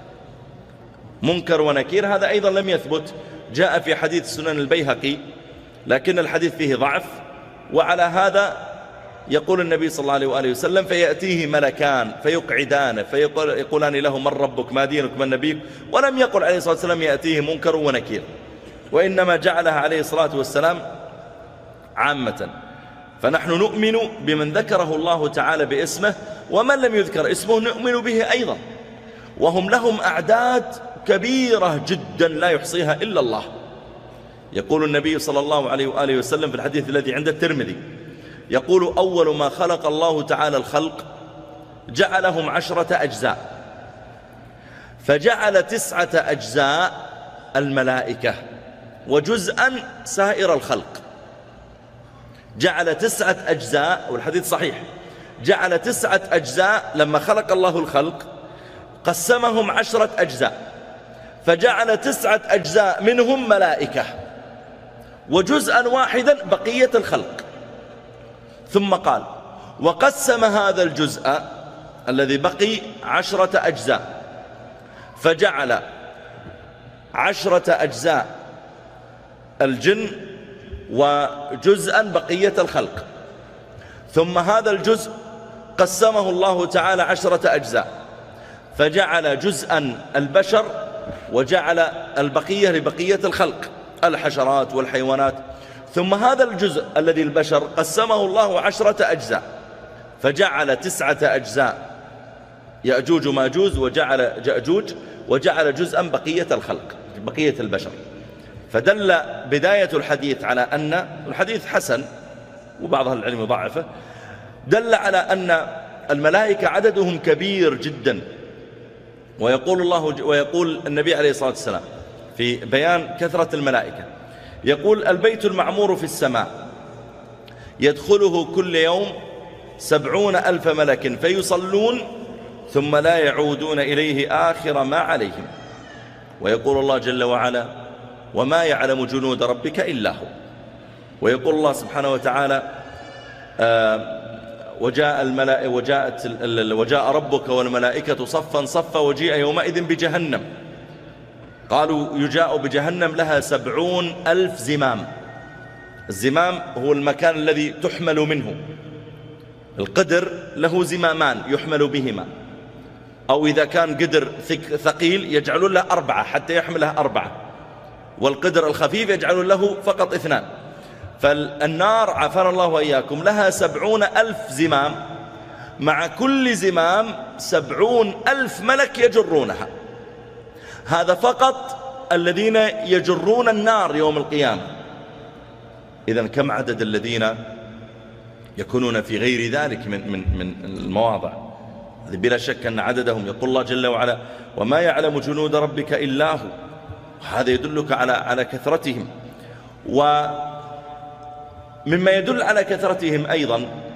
منكر ونكير، هذا أيضا لم يثبت، جاء في حديث سنن البيهقي لكن الحديث فيه ضعف. وعلى هذا يقول النبي صلى الله عليه وآله وسلم فيأتيه ملكان فيقعدان فيقولان له من ربك ما دينك من نبيك، ولم يقل عليه الصلاة والسلام يأتيه منكر ونكير، وإنما جعلها عليه الصلاة والسلام عامة. فنحن نؤمن بمن ذكره الله تعالى باسمه، ومن لم يذكر اسمه نؤمن به أيضا، وهم لهم أعداد كبيرة جدا لا يحصيها إلا الله. يقول النبي صلى الله عليه وآله وسلم في الحديث الذي عند الترمذي، يقول أول ما خلق الله تعالى الخلق جعلهم عشرة أجزاء، فجعل تسعة أجزاء الملائكة وجزءا سائر الخلق، جعل تسعة أجزاء، والحديث صحيح، جعل تسعة أجزاء لما خلق الله الخلق قسمهم عشرة أجزاء، فجعل تسعة أجزاء منهم ملائكة وجزءا واحدا بقية الخلق. ثم قال وقسم هذا الجزء الذي بقي عشرة أجزاء، فجعل عشرة أجزاء الجن وجزءا بقية الخلق. ثم هذا الجزء قسمه الله تعالى عشرة أجزاء، فجعل جزءا البشر وجعل البقية لبقية الخلق الحشرات والحيوانات. ثم هذا الجزء الذي البشر قسمه الله عشرة أجزاء، فجعل تسعة أجزاء يأجوج وماجوج وجعل جأجوج، وجعل جزءا بقية الخلق بقية البشر. فدل بداية الحديث على أن الحديث حسن وبعض أهل العلم ضعفه، دل على أن الملائكة عددهم كبير جدا. ويقول الله ويقول النبي عليه الصلاة والسلام في بيان كثرة الملائكة، يقول البيت المعمور في السماء يدخله كل يوم سبعون ألف ملك فيصلون ثم لا يعودون إليه آخر ما عليهم. ويقول الله جل وعلا وما يعلم جنود ربك إلا هو. ويقول الله سبحانه وتعالى آه وجاء الملائكة وجاءت وجاء ربك والملائكة صفا صفا وجيء يومئذ بجهنم، قالوا يجاء بجهنم لها سبعون ألف زمام. الزمام هو المكان الذي تحمل منه، القدر له زمامان يحمل بهما، أو إذا كان قدر ثقيل يجعلون له أربعة حتى يحملها أربعة، والقدر الخفيف يجعلون له فقط اثنان. فالنار عافانا الله وإياكم لها سبعون ألف زمام، مع كل زمام سبعون ألف ملك يجرونها. هذا فقط الذين يجرون النار يوم القيامة. إذن كم عدد الذين يكونون في غير ذلك من, من, من المواضع؟ بلا شك أن عددهم، يقول الله جل وعلا وما يعلم جنود ربك إلا هو. هذا يدلك على على كثرتهم. ومما يدل على كثرتهم أيضا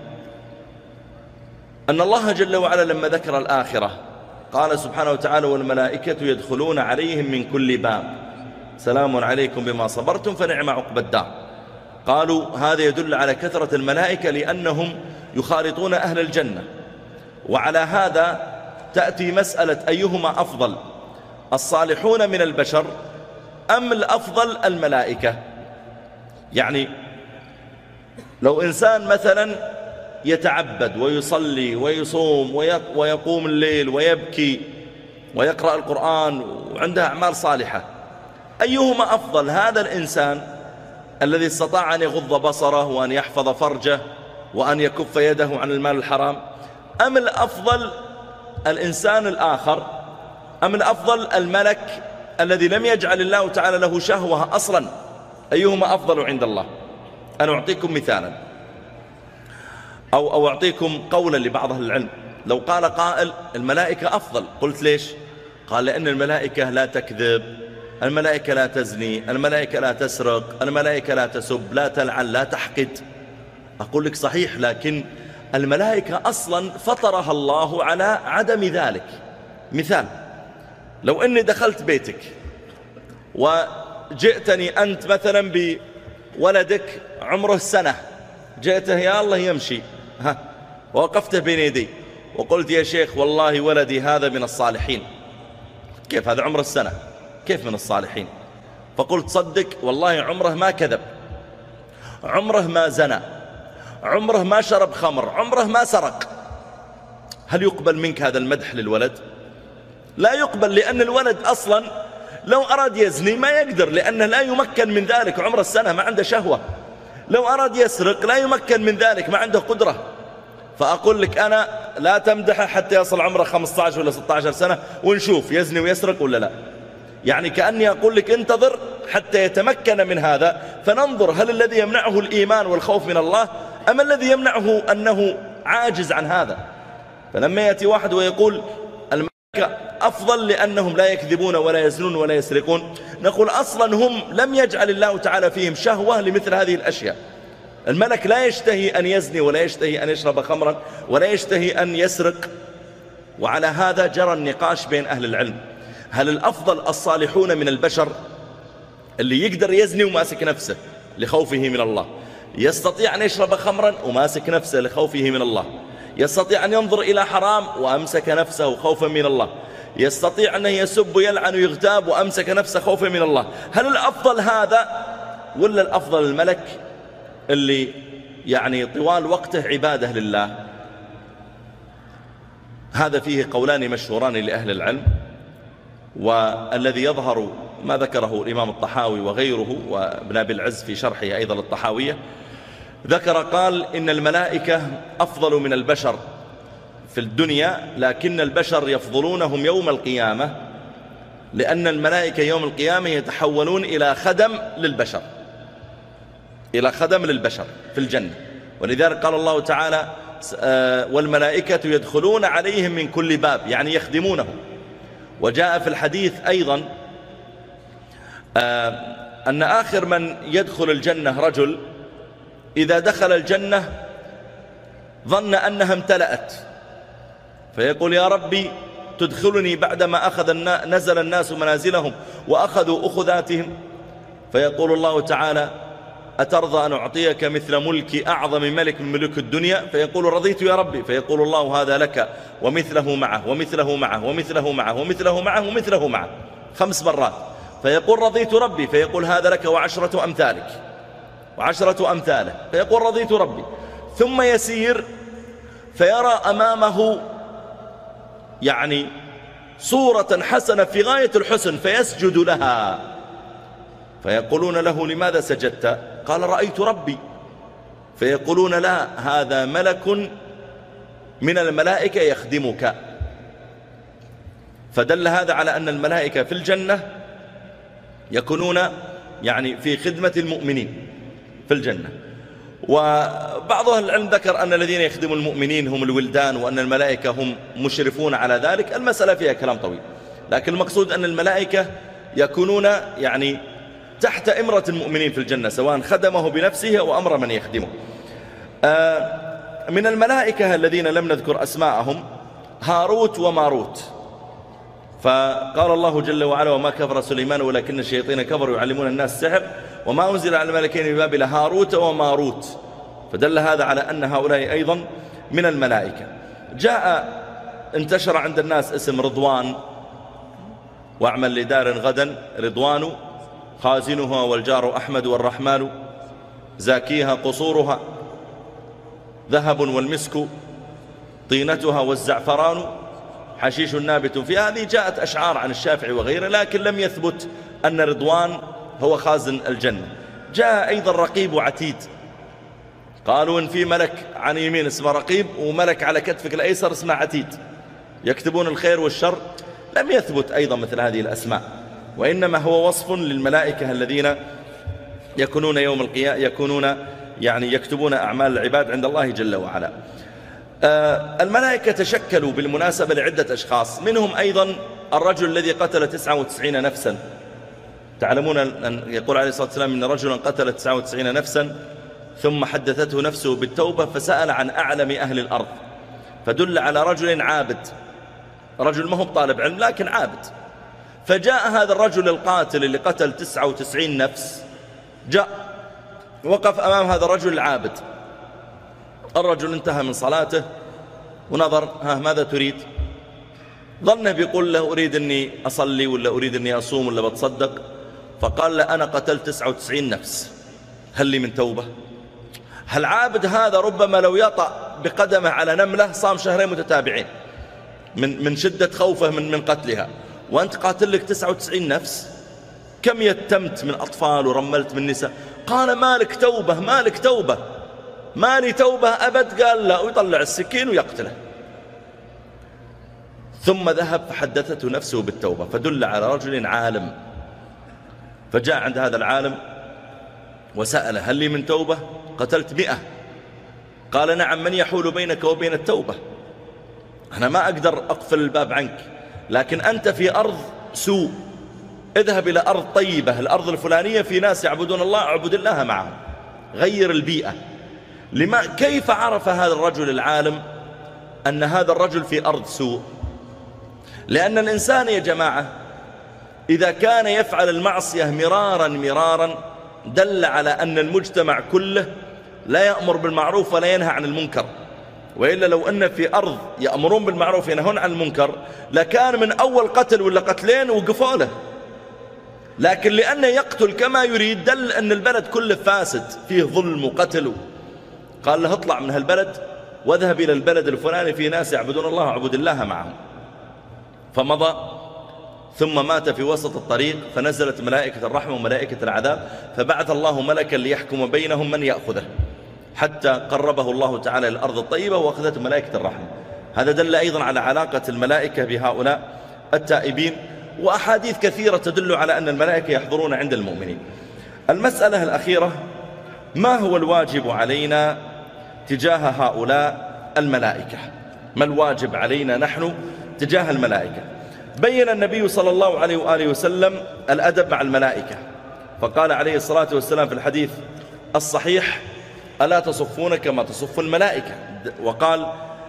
أن الله جل وعلا لما ذكر الآخرة قال سبحانه وتعالى والملائكة يدخلون عليهم من كل باب سلام عليكم بما صبرتم فنعم عقبى الدار. قالوا هذا يدل على كثرة الملائكة لأنهم يخالطون أهل الجنة. وعلى هذا تأتي مسألة أيهما أفضل، الصالحون من البشر أم الأفضل الملائكة؟ يعني لو إنسان مثلا يتعبد ويصلي ويصوم ويقوم الليل ويبكي ويقرأ القرآن وعنده أعمال صالحة، أيهما أفضل؟ هذا الإنسان الذي استطاع أن يغض بصره وأن يحفظ فرجه وأن يكف يده عن المال الحرام، أم الأفضل الإنسان الآخر، أم الأفضل الملك الذي لم يجعل الله تعالى له شهوة أصلا؟ أيهما أفضل عند الله؟ أنا أعطيكم مثالا أو, أو أعطيكم قولا لبعض أهل العلم. لو قال قائل الملائكة أفضل، قلت ليش؟ قال لأن الملائكة لا تكذب، الملائكة لا تزني، الملائكة لا تسرق، الملائكة لا تسب، لا تلعن، لا تحقد. أقول لك صحيح، لكن الملائكة أصلا فطرها الله على عدم ذلك. مثال، لو أني دخلت بيتك وجئتني أنت مثلا بولدك عمره سنة، جئته يا الله يمشي، ها، ووقفته بين يدي وقلت يا شيخ والله ولدي هذا من الصالحين. كيف هذا عمره السنة؟ كيف من الصالحين؟ فقلت صدق والله عمره ما كذب، عمره ما زنى، عمره ما شرب خمر، عمره ما سرق. هل يقبل منك هذا المدح للولد؟ لا يقبل، لأن الولد أصلا لو أراد يزني ما يقدر، لأنه لا يمكن من ذلك، عمر السنة ما عنده شهوة. لو أراد يسرق لا يمكن من ذلك، ما عنده قدرة. فأقول لك أنا لا تمدحه حتى يصل عمره خمسة عشر ولا ستة عشر سنة ونشوف يزني ويسرق ولا لا. يعني كأني أقول لك انتظر حتى يتمكن من هذا، فننظر هل الذي يمنعه الإيمان والخوف من الله أم الذي يمنعه أنه عاجز عن هذا. فلما يأتي واحد ويقول الملائكة أفضل لأنهم لا يكذبون ولا يزنون ولا يسرقون، نقول أصلا هم لم يجعل الله تعالى فيهم شهوة لمثل هذه الأشياء. الملك لا يشتهي أن يزني ولا يشتهي أن يشرب خمرا ولا يشتهي أن يسرق. وعلى هذا جرى النقاش بين أهل العلم، هل الأفضل الصالحون من البشر اللي يقدر يزني وماسك نفسه لخوفه من الله، يستطيع أن يشرب خمرا وماسك نفسه لخوفه من الله، يستطيع أن ينظر إلى حرام وأمسك نفسه خوفا من الله، يستطيع أن يسب ويلعن ويغتاب وأمسك نفسه خوفا من الله، هل الأفضل هذا ولا الأفضل الملك اللي يعني طوال وقته عبادة لله؟ هذا فيه قولان مشهوران لأهل العلم، والذي يظهر ما ذكره الإمام الطحاوي وغيره وابن أبي العز في شرحه أيضا للطحاوية، ذكر قال إن الملائكة أفضل من البشر في الدنيا، لكن البشر يفضلونهم يوم القيامة، لأن الملائكة يوم القيامة يتحولون إلى خدم للبشر، إلى خدم للبشر في الجنة. ولذلك قال الله تعالى والملائكة يدخلون عليهم من كل باب، يعني يخدمونهم. وجاء في الحديث أيضا أن آخر من يدخل الجنة رجل إذا دخل الجنة ظن أنها امتلأت، فيقول يا ربي تدخلني بعدما أخذ النا نزل الناس منازلهم وأخذوا أخذاتهم، فيقول الله تعالى أترضى أن أعطيك مثل ملك أعظم ملك من ملوك الدنيا؟ فيقول رضيت يا ربي، فيقول الله هذا لك ومثله معه ومثله معه ومثله معه ومثله معه ومثله معه خمس مرات. فيقول رضيت ربي، فيقول هذا لك وعشرة أمثالك وعشرة أمثاله، فيقول رضيت ربي. ثم يسير فيرى أمامه يعني صورة حسنة في غاية الحسن فيسجد لها، فيقولون له لماذا سجدت؟ قال رأيت ربي. فيقولون لا، هذا ملك من الملائكة يخدمك. فدل هذا على أن الملائكة في الجنة يكونون يعني في خدمة المؤمنين في الجنة. وبعض أهل العلم ذكر أن الذين يخدموا المؤمنين هم الولدان، وأن الملائكة هم مشرفون على ذلك. المسألة فيها كلام طويل، لكن المقصود أن الملائكة يكونون يعني تحت إمرة المؤمنين في الجنة، سواء خدمه بنفسه أو أمر من يخدمه. من الملائكة الذين لم نذكر أسماءهم هاروت وماروت. فقال الله جل وعلا وما كفر سليمان ولكن الشياطين كفروا يعلمون الناس السحر وما أنزل على الملكين ببابل هاروت وماروت. فدل هذا على أن هؤلاء أيضا من الملائكة. جاء انتشر عند الناس اسم رضوان، واعمل لدار غدا رضوان خازنها والجار أحمد والرحمن زاكيها قصورها ذهب والمسك طينتها والزعفران حشيش نابت فيها. هذه جاءت أشعار عن الشافعي وغيره، لكن لم يثبت أن رضوان هو خازن الجنة. جاء أيضا رقيب وعتيد، قالوا إن في ملك عن يمين اسمه رقيب وملك على كتفك الأيسر اسمه عتيد يكتبون الخير والشر. لم يثبت أيضا مثل هذه الأسماء، وإنما هو وصف للملائكة الذين يكونون يوم القيامة يكونون يعني يكتبون أعمال العباد عند الله جل وعلا. آه الملائكة تشكلوا بالمناسبة لعدة أشخاص، منهم أيضا الرجل الذي قتل تسعة وتسعين نفسا. تعلمون أن يقول عليه الصلاة والسلام إن رجلا قتل تسعة وتسعين نفسا ثم حدثته نفسه بالتوبة فسأل عن أعلم أهل الأرض، فدل على رجل عابد، رجل ما هو طالب علم لكن عابد. فجاء هذا الرجل القاتل اللي قتل تسعة وتسعين نفس، جاء وقف أمام هذا الرجل العابد. الرجل انتهى من صلاته ونظر، ها ماذا تريد؟ ظنه بيقول له أريد أني أصلي ولا أريد أني أصوم ولا بتصدق. فقال له أنا قتلت تسعة وتسعين نفس، هل لي من توبة؟ هل عابد هذا ربما لو يطأ بقدمه على نملة صام شهرين متتابعين من من شدة خوفه من من قتلها، وأنت قاتل لك تسعة وتسعين نفس؟ كم يتمت من أطفال ورملت من نساء. قال مالك توبة مالك توبة مالي توبة أبد. قال لا، ويطلع السكين ويقتله. ثم ذهب فحدثته نفسه بالتوبة، فدل على رجل عالم. فجاء عند هذا العالم وسأله هل لي من توبة؟ قتلت مئة. قال نعم، من يحول بينك وبين التوبة؟ أنا ما أقدر أقفل الباب عنك، لكن أنت في أرض سوء، اذهب إلى أرض طيبة، الأرض الفلانية في ناس يعبدون الله، اعبد الله معهم، غير البيئة. لما كيف عرف هذا الرجل العالم أن هذا الرجل في أرض سوء؟ لأن الإنسان يا جماعة إذا كان يفعل المعصية مرارا مرارا دل على أن المجتمع كله لا يأمر بالمعروف ولا ينهى عن المنكر. وإلا لو أن في أرض يأمرون بالمعروف ينهون عن المنكر لكان من أول قتل ولا قتلين وقفوا له، لكن لأنه يقتل كما يريد دل أن البلد كله فاسد فيه ظلم وقتل. قال له اطلع من هالبلد واذهب إلى البلد الفلاني في ناس يعبدون الله واعبد الله معهم. فمضى ثم مات في وسط الطريق، فنزلت ملائكة الرحمة وملائكة العذاب، فبعث الله ملكا ليحكم بينهم من يأخذه، حتى قربه الله تعالى إلى الأرض الطيبة وأخذته ملائكة الرحمة. هذا دل أيضا على علاقة الملائكة بهؤلاء التائبين، وأحاديث كثيرة تدل على أن الملائكة يحضرون عند المؤمنين. المسألة الأخيرة، ما هو الواجب علينا تجاه هؤلاء الملائكة؟ ما الواجب علينا نحن تجاه الملائكة؟ بين النبي صلى الله عليه وآله وسلم الأدب مع الملائكة، فقال عليه الصلاة والسلام في الحديث الصحيح ألا تصفون كما تصف الملائكة؟ وقال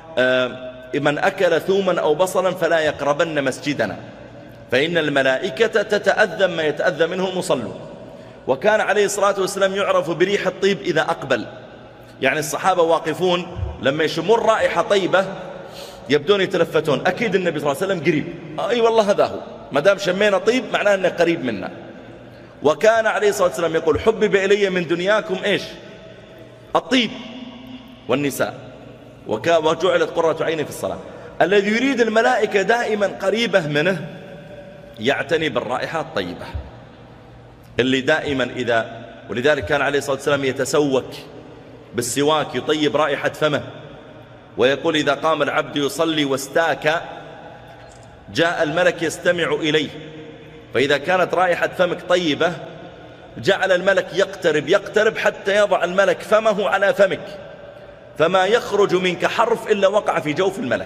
من أكل ثوما أو بصلا فلا يقربن مسجدنا فإن الملائكة تتأذى ما يتأذى منه المصلون. وكان عليه الصلاة والسلام يعرف بريح الطيب إذا أقبل، يعني الصحابة واقفون لما يشمون رائحة طيبة يبدون يتلفتون، أكيد النبي صلى الله عليه وسلم قريب، أي والله هذا هو، ما دام شمينا طيب معناه أنه قريب منا. وكان عليه الصلاة والسلام يقول حبب إلي من دنياكم إيش؟ الطيب والنساء، وجعلت قرة عيني في الصلاة. الذي يريد الملائكة دائما قريبة منه يعتني بالرائحة الطيبة اللي دائما إذا، ولذلك كان عليه الصلاة والسلام يتسوك بالسواك يطيب رائحة فمه، ويقول إذا قام العبد يصلي واستاك جاء الملك يستمع إليه، فإذا كانت رائحة فمك طيبة جعل الملك يقترب يقترب حتى يضع الملك فمه على فمك، فما يخرج منك حرف إلا وقع في جوف الملك.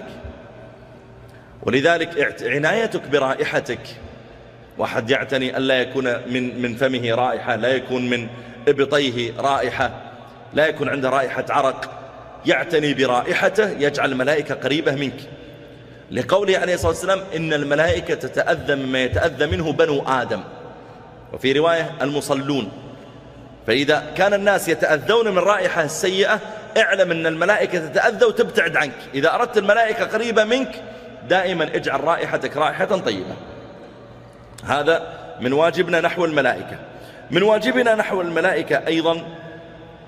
ولذلك عنايتك برائحتك، واحد يعتني ألا يكون من من فمه رائحة، لا يكون من إبطيه رائحة، لا يكون عنده رائحة عرق، يعتني برائحته يجعل الملائكة قريبة منك، لقوله عليه الصلاة والسلام إن الملائكة تتأذى مما يتأذى منه بنو آدم، وفي رواية المصلون. فإذا كان الناس يتأذون من رائحة السيئة اعلم أن الملائكة تتأذى وتبتعد عنك. إذا أردت الملائكة قريبة منك دائما اجعل رائحتك رائحة طيبة. هذا من واجبنا نحو الملائكة. من واجبنا نحو الملائكة أيضا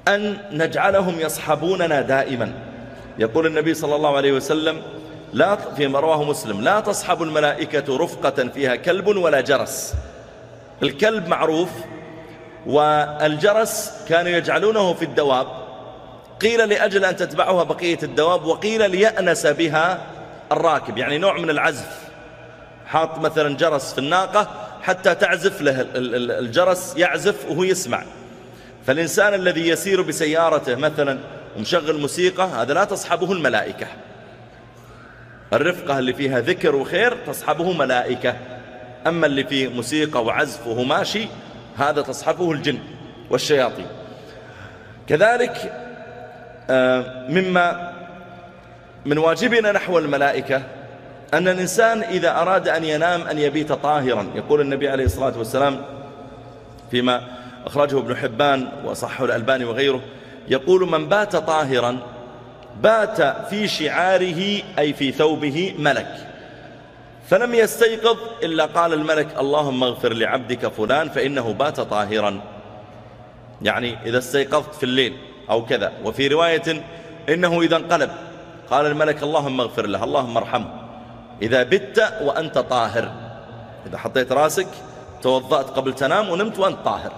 أن نجعلهم يصحبوننا دائما. يقول النبي صلى الله عليه وسلم لا فيما رواه مسلم: لا تصحب الملائكة رفقة فيها كلب ولا جرس. الكلب معروف، والجرس كانوا يجعلونه في الدواب، قيل لأجل أن تتبعها بقية الدواب، وقيل ليأنس بها الراكب، يعني نوع من العزف، حاط مثلا جرس في الناقة حتى تعزف له الجرس، يعزف وهو يسمع. فالإنسان الذي يسير بسيارته مثلا ومشغل موسيقى، هذا لا تصحبه الملائكة. الرفقة اللي فيها ذكر وخير تصحبه ملائكة، أما اللي فيه موسيقى وعزف وهو ماشي هذا تصحبه الجن والشياطين. كذلك مما من واجبنا نحو الملائكة أن الإنسان إذا أراد أن ينام أن يبيت طاهرا. يقول النبي عليه الصلاة والسلام فيما أخرجه ابن حبان وصحه الألباني وغيره، يقول: من بات طاهرا بات في شعاره أي في ثوبه ملك، فلم يستيقظ إلا قال الملك: اللهم اغفر لعبدك فلان فإنه بات طاهرا. يعني إذا استيقظت في الليل أو كذا. وفي رواية إنه إذا انقلب قال الملك: اللهم اغفر له، اللهم ارحمه. إذا بت وأنت طاهر، إذا حطيت راسك توضأت قبل تنام ونمت وأنت طاهر،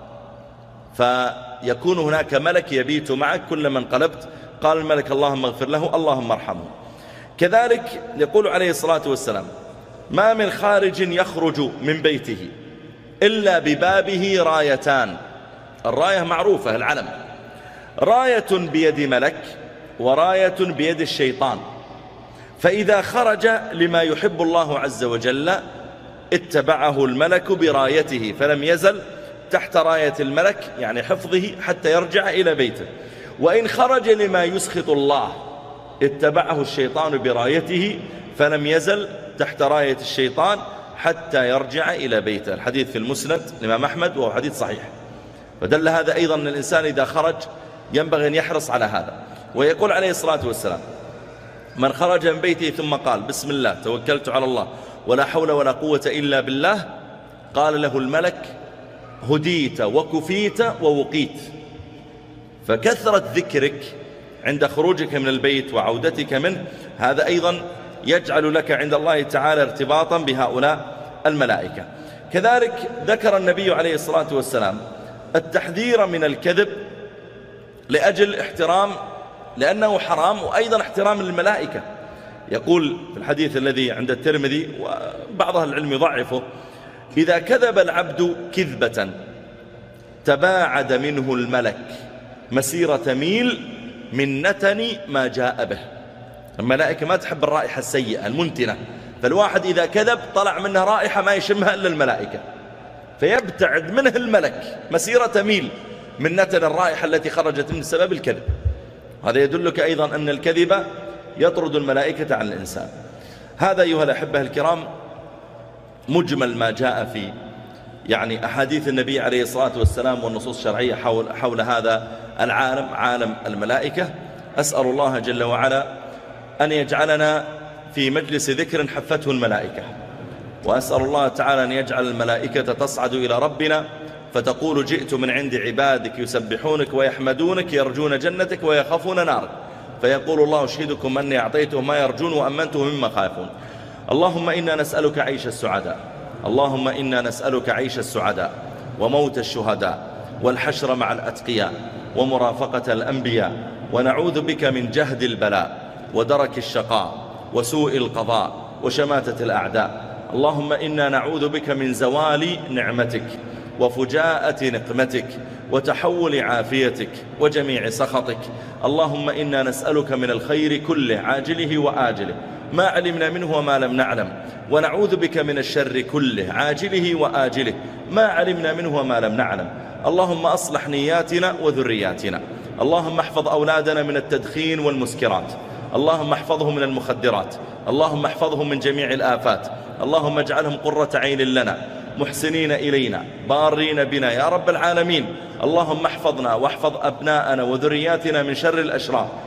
فيكون هناك ملك يبيت معك كلما انقلبت قال الملك: اللهم اغفر له، اللهم ارحمه. كذلك يقول عليه الصلاة والسلام: ما من خارج يخرج من بيته إلا ببابه رايتان. الراية معروفة، العلم. راية بيد ملك وراية بيد الشيطان، فإذا خرج لما يحب الله عز وجل اتبعه الملك برايته، فلم يزل تحت راية الملك يعني حفظه حتى يرجع إلى بيته. وإن خرج لما يسخط الله اتبعه الشيطان برايته، فلم يزل تحت راية الشيطان حتى يرجع إلى بيته. الحديث في المسند الإمام أحمد وهو حديث صحيح. فدل هذا أيضا أن الإنسان إذا خرج ينبغي أن يحرص على هذا. ويقول عليه الصلاة والسلام: من خرج من بيته ثم قال بسم الله توكلت على الله ولا حول ولا قوة إلا بالله، قال له الملك: هديت وكفيت ووقيت. فكثرة ذكرك عند خروجك من البيت وعودتك منه، هذا أيضا يجعل لك عند الله تعالى ارتباطا بهؤلاء الملائكة. كذلك ذكر النبي عليه الصلاة والسلام التحذير من الكذب لأجل احترام، لأنه حرام، وأيضا احترام للملائكة. يقول في الحديث الذي عند الترمذي وبعض أهل العلم يضعفه: إذا كذب العبد كذبة تباعد منه الملك مسيرة ميل من نتن ما جاء به. الملائكة ما تحب الرائحة السيئة المنتنة، فالواحد إذا كذب طلع منه رائحة ما يشمها إلا الملائكة، فيبتعد منه الملك مسيرة ميل من نتن الرائحة التي خرجت من سبب الكذب. هذا يدلك أيضا أن الكذب يطرد الملائكة عن الإنسان. هذا أيها الأحبة الكرام مجمل ما جاء في يعني أحاديث النبي عليه الصلاة والسلام والنصوص الشرعية حول, حول هذا العالم، عالم الملائكة. أسأل الله جل وعلا أن يجعلنا في مجلس ذكر حفته الملائكة، وأسأل الله تعالى أن يجعل الملائكة تصعد إلى ربنا فتقول: جئت من عند عبادك يسبحونك ويحمدونك يرجون جنتك ويخافون نارك، فيقول الله: أشهدكم أني أعطيتهم ما يرجون وأمنتهم مما خافون. اللهم إنا نسألك عيش السعداء، اللهم إنا نسألك عيش السعداء وموت الشهداء والحشر مع الأتقياء ومرافقة الأنبياء، ونعوذ بك من جهد البلاء ودرك الشقاء وسوء القضاء وشماتة الأعداء. اللهم إنا نعوذ بك من زوال نعمتك وفجاءة نقمتك وتحول عافيتك وجميع سخطك. اللهم إنا نسألك من الخير كله عاجله وآجله ما علمنا منه وما لم نعلم، ونعوذ بك من الشر كله عاجله وآجله ما علمنا منه وما لم نعلم. اللهم أصلح نياتنا وذرياتنا. اللهم احفظ أولادنا من التدخين والمسكرات، اللهم احفظهم من المخدرات، اللهم احفظهم من جميع الآفات. اللهم اجعلهم قرة عين لنا محسنين إلينا بارين بنا يا رب العالمين. اللهم احفظنا واحفظ أبناءنا وذرياتنا من شر الأشرار